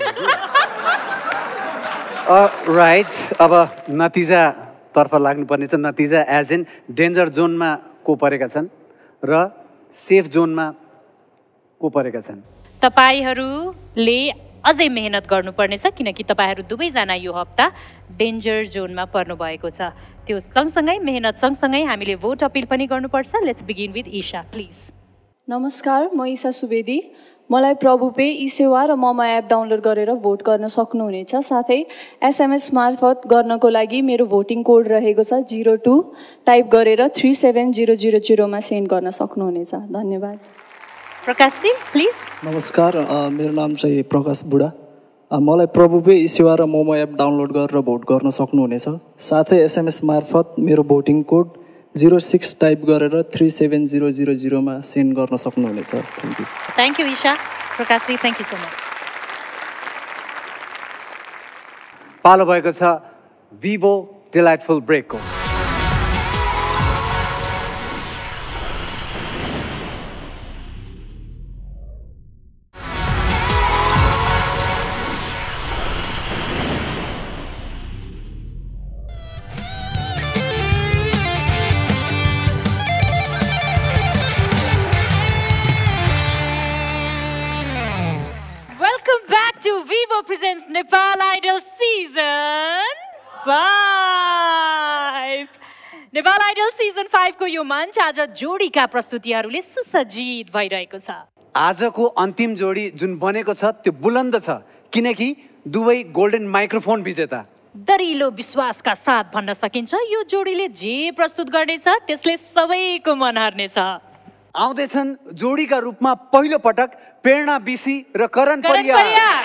S14: राइट, अब नतिजा तर्फ लाग्नुपर्ने छ। नतिजा एज इन डेन्जर जोनमा को परेका छन् र सेफ जोनमा को परेका छन्?
S15: तपाईहरूले अझै मेहनत गर्नुपर्नेछ, किनकि तपाईँहरू दुवैजना यो हप्ता डेन्जर जोनमा पर्नु भएको छ। त्यो सँगसँगै मेहनत सँगसँगै हामीले भोट अपिल पनि गर्नुपर्छ। Let's begin with Isha please.
S22: नमस्कार, म ईशा सुवेदी। मलाई प्रभु पे ई सेवा र ममा एप डाउनलोड गरेर भोट गर्न सक्नुहुनेछ। साथै एसएमएस मार्फत गर्नको लागि मेरो भोटिङ कोड रहेको छ जिरो टू, टाइप गरेर थ्री सेभेन जिरो जिरो जिरोमा सेन्ड गर्न सक्नुहुनेछ। धन्यवाद।
S15: प्रकाश जी प्लिज।
S9: नमस्कार, मेरो नाम चाहिँ प्रकाश बुढा। मलाई प्रभु पे ई सेवा र मोमो एप डाउनलोड गरेर भोट गर्न सक्नुहुनेछ। साथै एसएमएस मार्फत मेरो voting code zero six type गरेर थ्री सेभेन जिरो जिरो जिरोमा सेन्ड गर्न सक्नुहुनेछ। Thank you.
S15: Thank you Isha. Prakash ji thank you so much.
S14: पालो भएको छ भिभो डिलाइटफुल ब्रेकको।
S15: presents Nepal Idol Season five. Nepal Idol Season five को यो मञ्च आज जोडीका प्रस्तुतिहरूले सुसज्जित भइरहेको छ।
S14: आजको अन्तिम जोडी जुन बनेको छ त्यो बुलन्द छ, किनकि दुवै गोल्डन माइक्रोफोन विजेता।
S15: दरिलो विश्वासका साथ भन्न सकिन्छ यो जोडीले जे प्रस्तुत गर्नेछ त्यसले सबैको मन हर्नेछ।
S14: आउँदैछन् जोडीका रूपमा पहिलो पटक प्रेरणा बिसी र करण परियार।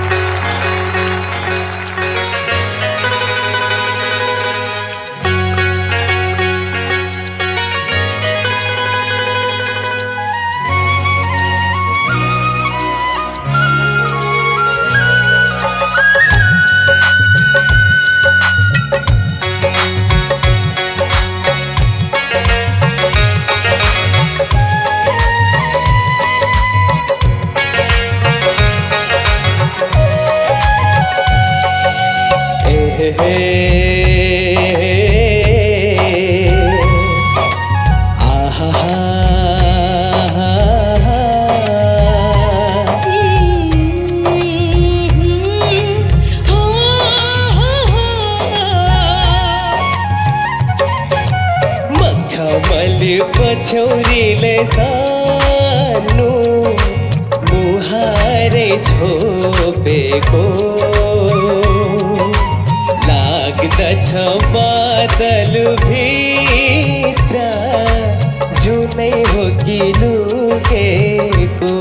S17: छोरीले सानो मुहारै छोपेको लाग्दछ बादल भित्र जुनै हो कि लुकेको।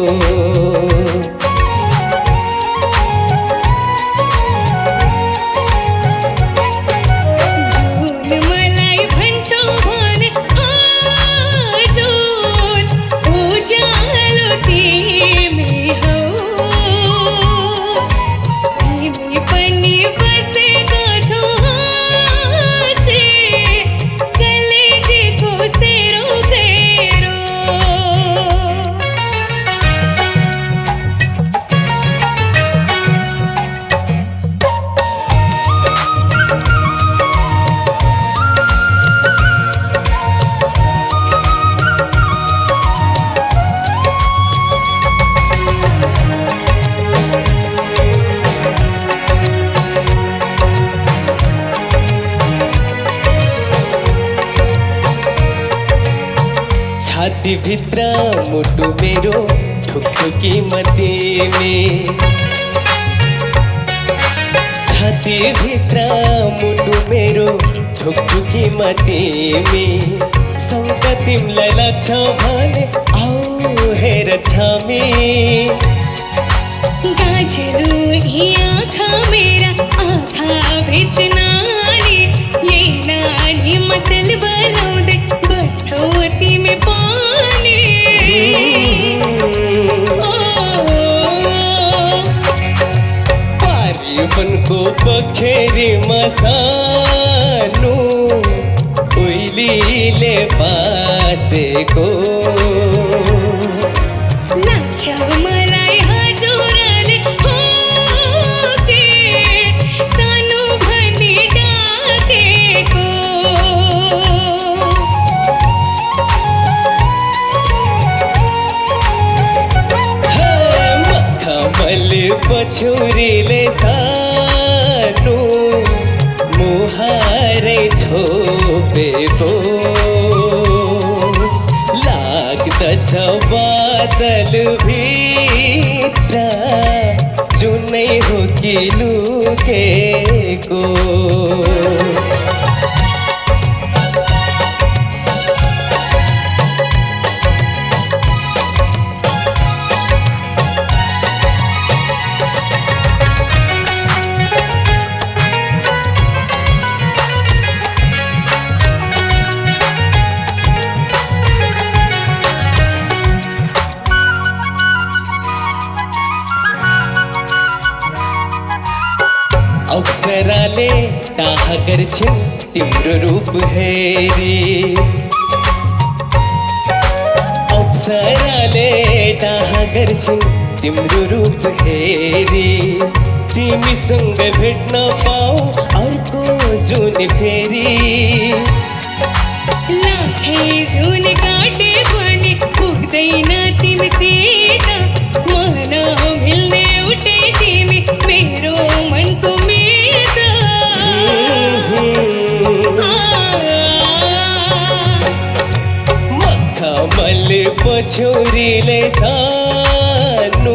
S17: छातीभित्र मुटु मेरो ढुकढुकी म तिमी छातीभित्र मुटु मेरो ढुकढुकी म तिमी सँग तिमीलाई लाग्छ भने आऊ हेर छामी
S5: गाजेलु यी आँखा मेरा आँखा भेचनाले यही नानी मसल बलाउँदै बस्छौ तिमी पनि
S17: पारिवनको पखेरीमा सानो उइलीले बासेको
S5: लाग्छ मलाई हजुरले हो के सानो भनी डाकेको
S17: मखमल पछौरीले सानो मुहारै छोपेको लाग्दछ बादल भित्र जुनै हो कि लुकेको अप्सराले टाह गर्छिन् तिम्रो रूप हेरी अप्सराले टाह गर्छिन् तिम्रो रूप हेरी तिमीसँग भेट्न पाऊ अर्को जुन फेरि
S5: लाखे जुन काटे पनि पुग्दैन तिमीसित मन मिल्ने उठे तिमी मेरो मनको
S17: मखमल पछौरीले सानो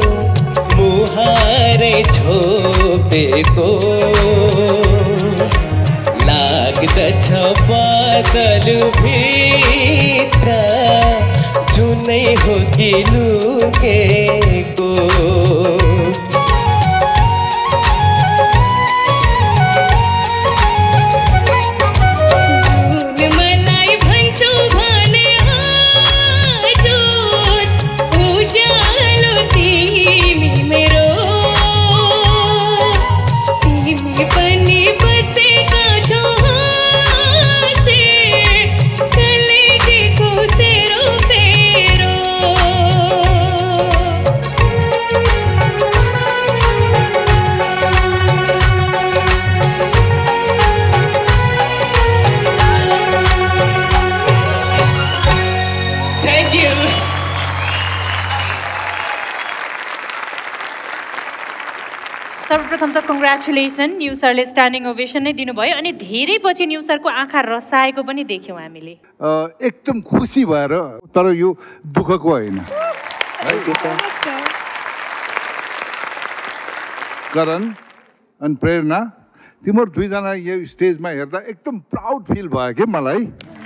S17: मुहारै छोपेको लाग्दछ बादल भित्र जुनै हो कि लुकेको
S15: सर्वप्रथम त कङ्ग्रेचुलेसन न्यु सरले स्ट्यान्डिङ ओभेसन नै दिनुभयो अनि धेरै पछि न्यु सरको आँखा रसाएको पनि देख्यौँ हामीले
S3: एकदम खुसी भएर तर यो दुःखको होइन करण अनि प्रेरणा तिमीहरू दुईजना यो स्टेजमा हेर्दा एकदम प्राउड फिल भयो कि मलाई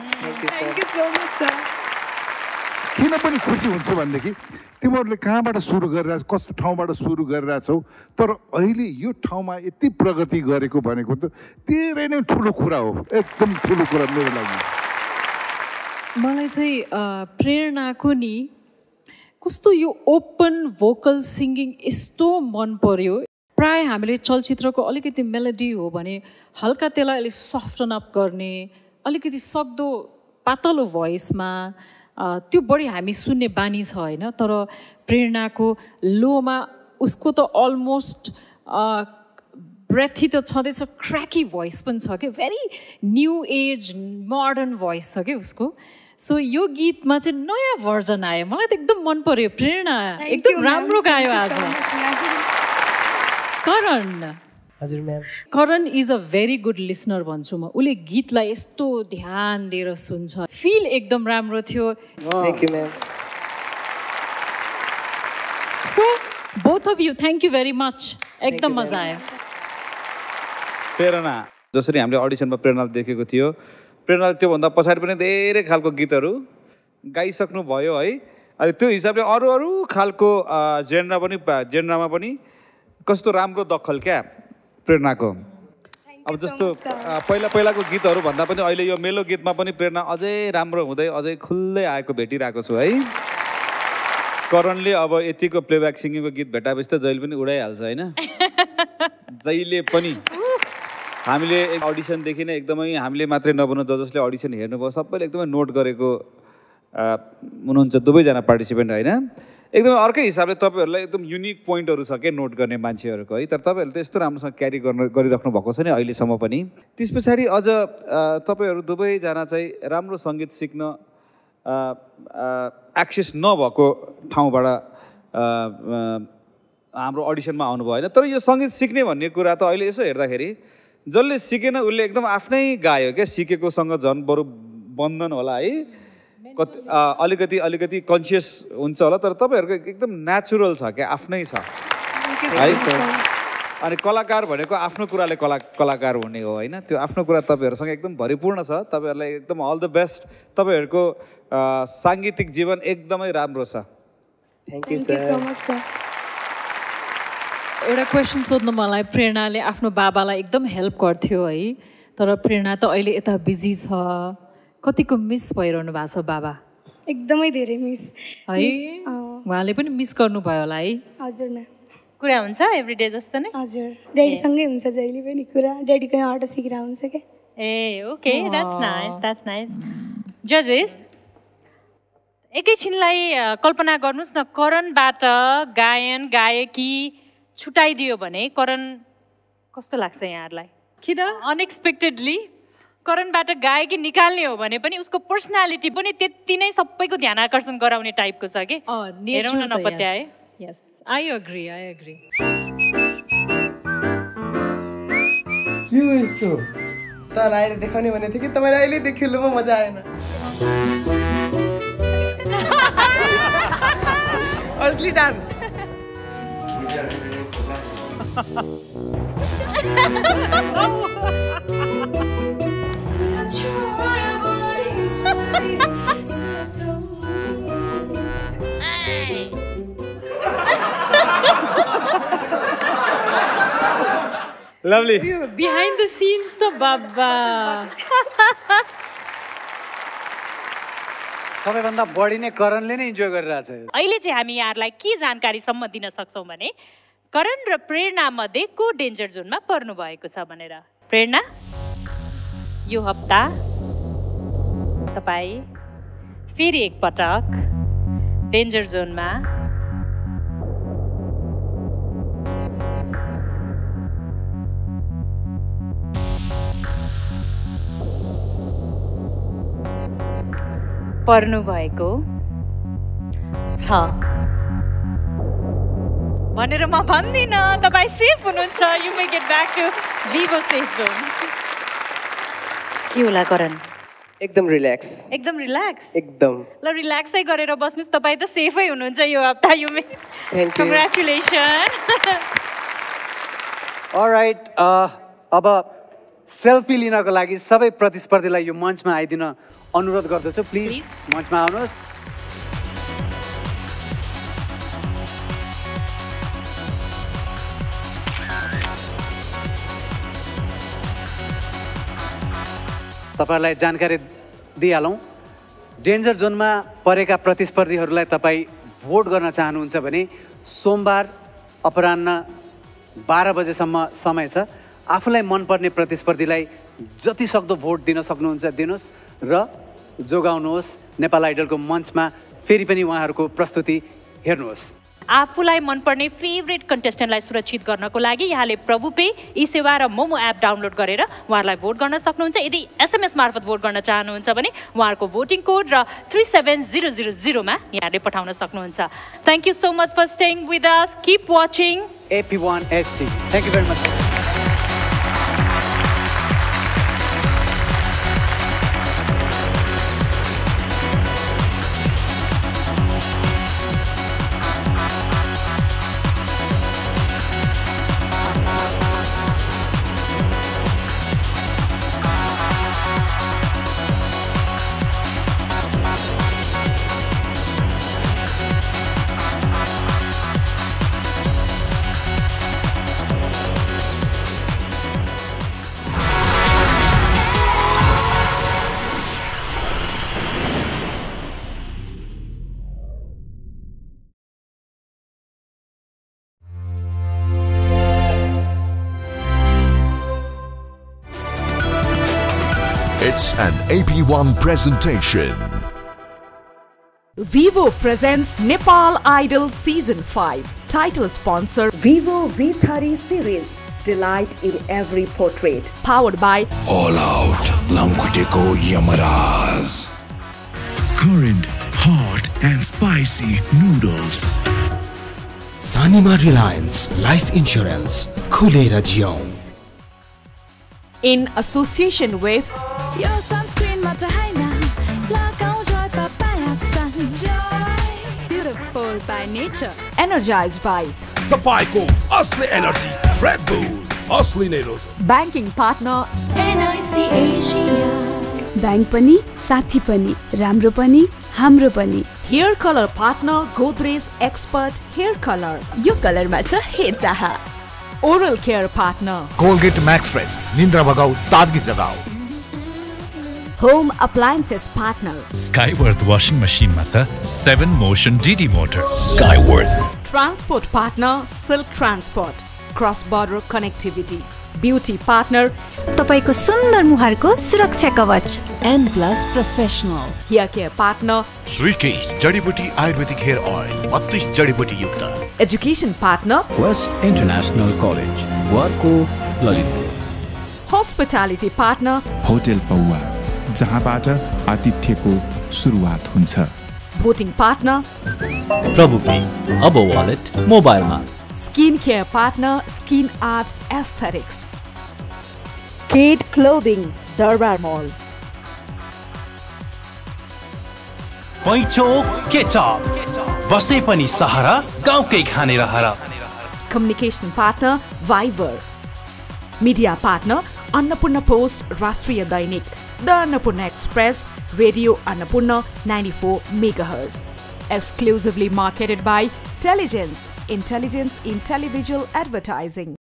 S3: किन पनि खुसी हुन्छ भनेदेखि तिमीहरूले कहाँबाट सुरु गरिरहेछौ कस्तो ठाउँबाट सुरु गरिरहेछौ तर अहिले यो ठाउँमा यति प्रगति गरेको भनेको त धेरै नै ठुलो कुरा हो एकदम ठुलो कुरा मेरो लागि
S20: मलाई चाहिँ प्रेरणाको नि कस्तो यो ओपन भोकल सिङ्गिङ यस्तो मन पर्यो प्राय हामीले चलचित्रको अलिकति मेलोडी हो भने हल्का त्यसलाई अलिक सफ्टन अप गर्ने अलिकति सक्दो पातलो भोइसमा त्यो बढी हामी सुन्ने बानी छ होइन तर प्रेरणाको लोमा उसको त अलमोस्ट ब्रेथी त छँदैछ क्र्याकी भोइस पनि छ कि very new age modern voice छ कि उसको सो यो गीतमा चाहिँ नयाँ भर्जन आयो मलाई त एकदम मन पर्यो प्रेरणा एकदम राम्रो गायो आज करण
S1: हजुर ma'am
S20: Karan is a very good listener भन्छु म उसले गीतलाई यस्तो ध्यान दिएर सुन्छ फिल एकदम राम्रो थियो
S1: thank you ma'am
S20: so both of you thank you very much एकदम मजा आयो
S19: प्रेरणा जसरी हामीले अडिसनमा प्रेरणा देखेको थियो प्रेरणा त्योभन्दा पछाडि पनि धेरै खालको गीतहरू गाइसक्नु भयो है अनि त्यो हिसाबले अरू अरू खालको जेनरा पनि जेनरामा पनि कस्तो राम्रो दखल क्या प्रेरणाको अब जस्तो पहिला पहिलाको गीतहरू भन्दा पनि अहिले यो मेलो गीतमा पनि प्रेरणा अझै राम्रो हुँदै अझै खुल्लै आएको भेटिरहेको छु है करणले अब यतिको प्लेब्याक सिङ्गिङको गीत भेटाएपछि त जहिले पनि उडाइहाल्छ होइन जहिले पनि हामीले अडिसनदेखि नै एकदमै हामीले मात्रै नबनाउँ ज जसले अडिसन हेर्नुभयो सबैले एकदमै नोट गरेको हुनुहुन्छ दुवैजना पार्टिसिपेन्ट होइन एकदमै अर्कै हिसाबले तपाईँहरूलाई एकदम युनिक पोइन्टहरू छ क्या नोट गर्ने मान्छेहरूको है तर तपाईँहरूले त यस्तो राम्रोसँग क्यारी गर्न गरिराख्नु भएको छ नि अहिलेसम्म पनि त्यस पछाडि अझ तपाईँहरू दुवैजना चाहिँ राम्रो सङ्गीत सिक्न एक्सेस नभएको ठाउँबाट हाम्रो अडिसनमा आउनुभयो होइन तर यो सङ्गीत सिक्ने भन्ने कुरा त अहिले यसो हेर्दाखेरि जसले सिकेन उसले एकदम आफ्नै गायो क्या सिकेकोसँग झन् बरु बन्धन होला है कति अलिकति अलिकति कन्सियस हुन्छ होला तर तपाईँहरूको एकदम नेचुरल छ क्या आफ्नै छ है अनि कलाकार भनेको आफ्नो कुराले कला कलाकार हुने हो होइन त्यो आफ्नो कुरा तपाईँहरूसँग एकदम भरिपूर्ण छ तपाईँहरूलाई एकदम अल द बेस्ट तपाईँहरूको साङ्गीतिक जीवन एकदमै राम्रो छ
S1: thank you so much sir
S20: एउटा क्वेसन सोध्नु मलाई प्रेरणाले आफ्नो बाबालाई एकदम हेल्प गर्थ्यो है तर प्रेरणा त अहिले यता बिजी छ कतिको मिस भइरहनु भएको छ बाबा
S10: एकदमै धेरै मिस
S20: है उहाँले पनि मिस गर्नुभयो होला है
S10: हजुर न
S15: कुरा हुन्छ एभ्रिडे जस्तो नै
S10: हजुर ड्याडीसँगै हुन्छ जहिले पनि कुरा ड्याडीकै आर्ट सिकेर हुन्छ क्या
S15: ए okay that's nice that's nice जजेस एकैछिनलाई कल्पना गर्नुहोस् न करणबाट गायन गायकी छुटाइदियो भने करण कस्तो लाग्छ यहाँहरूलाई
S20: किन
S15: अनएक्सपेक्टेडली करणबाट गायकी निकाल्ने हो भने पनि उसको पर्सनालिटी पनि त्यति नै सबैको ध्यान आकर्षण गराउने टाइपको छ कि हेरौँ न नपत्याए
S20: yes I agree I agree
S1: के हो यस्तो तर आएर देखाउने भने थियो कि तपाईँलाई अहिले देखिनुमा मजा आएन असली dance
S19: lovely
S20: behind the scenes त बाबा
S14: सबैभन्दा बढी नै करणले नै इन्जोय गरिरहेछ
S15: अहिले चाहिँ हामी यहाँहरूलाई के जानकारीसम्म दिन सक्छौँ भने करण र प्रेरणा मध्ये को डेन्जर जोनमा पर्नु भएको छ भनेर प्रेरणा यो हप्ता तपाईँ फेरि एकपटक डेन्जर जोनमा पर्नु भएको छ भनेर म भन्दिनँ तपाईँ सेफ हुनुहुन्छ you may get back to Vivo safe zone के होला करण
S1: एकदम रिल्याक्स
S15: एकदम रिल्याक्स
S1: एकदम
S15: ल रिल्याक्सै गरेर बस्नुहोस् तपाईँ त सेफै हुनुहुन्छ यो हप्ता यु मे कङ्ग्रेचुलेसन
S14: अलराइट अब सेल्फी लिनको लागि सबै प्रतिस्पर्धीलाई यो मञ्चमा आइदिन अनुरोध गर्दछु प्लिज मञ्चमा आउनुहोस् तपाईहरुलाई जानकारी दिइहालौँ डेन्जर जोनमा परेका प्रतिस्पर्धीहरूलाई तपाईँ भोट गर्न चाहनुहुन्छ भने सोमबार अपराह्न बाह्र बजेसम्म समय छ आफूलाई मनपर्ने प्रतिस्पर्धीलाई जति सक्दो भोट दिन सक्नुहुन्छ दिनुहोस् र जोगाउनुहोस् नेपाल आइडलको मञ्चमा फेरि पनि उहाँहरूको प्रस्तुति हेर्नुहोस्
S15: आफूलाई मनपर्ने फेभरेट कन्टेस्टेन्टलाई सुरक्षित गर्नको लागि यहाँले प्रभु पे ई सेवा र मोमो एप डाउनलोड गरेर उहाँहरूलाई भोट गर्न सक्नुहुन्छ यदि एसएमएस मार्फत भोट गर्न चाहनुहुन्छ भने उहाँहरूको भोटिङ कोड र थ्री सेभेन जिरो जिरो जिरोमा यहाँले पठाउन सक्नुहुन्छ thank you so much for staying with us keep watching
S14: AP one HD thank you very much
S12: It's an A P one presentation.
S2: Vivo presents Nepal Idol Season five. Title sponsor Vivo V thirty series. Delight in every portrait. Powered by
S12: All Out Lamkuteko Yamaraj.
S13: Current, hot and spicy noodles.
S23: Sanima Reliance Life Insurance. Khulera Jiaung.
S2: In association with
S5: Your sunscreen matra haina lagau joy papaya sun joy beautiful by nature.
S2: Energized by
S24: Tapaiko Asli Energy Red Bull Asli Neros.
S2: Banking partner
S5: N I C Asia. Bank pani साथी पनि राम्रो पनि हाम्रो पनि.
S2: Hair color partner Godrej Expert Hair Color.
S5: यो कलरमा छ हेरचाह.
S2: Oral care partner
S12: Colgate Max Fresh. Nindra bhagau, ताजगी जगाओ.
S2: Home appliances partner
S25: Skyworth washing machine मा छ seven motion D D motor. Skyworth.
S2: Transport partner Silk Transport. Cross border connectivity. Beauty partner
S26: तपाईको सुन्दर मुहारको सुरक्षा कवच.
S2: N Plus Professional. Hair care partner
S12: Shrikesh Jadibuti Ayurvedic Hair Oil. thirty-two Jadibuti Yukta.
S2: Education partner
S27: West International College. Warko Lalitpur.
S2: Hospitality partner
S28: Hotel Paua. जहाँबाट आतिथ्यको सुरुवात हुन्छ.
S2: Voting partner
S27: Prabhupi. Abo Wallet. Mobile मा.
S2: Skin care partner Skin Arts Aesthetics. Kate Clothing Darbar Mall.
S27: पैचो केचप बसे पनि सहारा गाउँकै खाने रहर.
S2: Communication partner Viber. Media partner Annapurna Post Rashtriya Dainik. The Annapurna Express Radio Annapurna ninety-four megahertz. Exclusively marketed by Telligence. Intelligence in televisual advertising.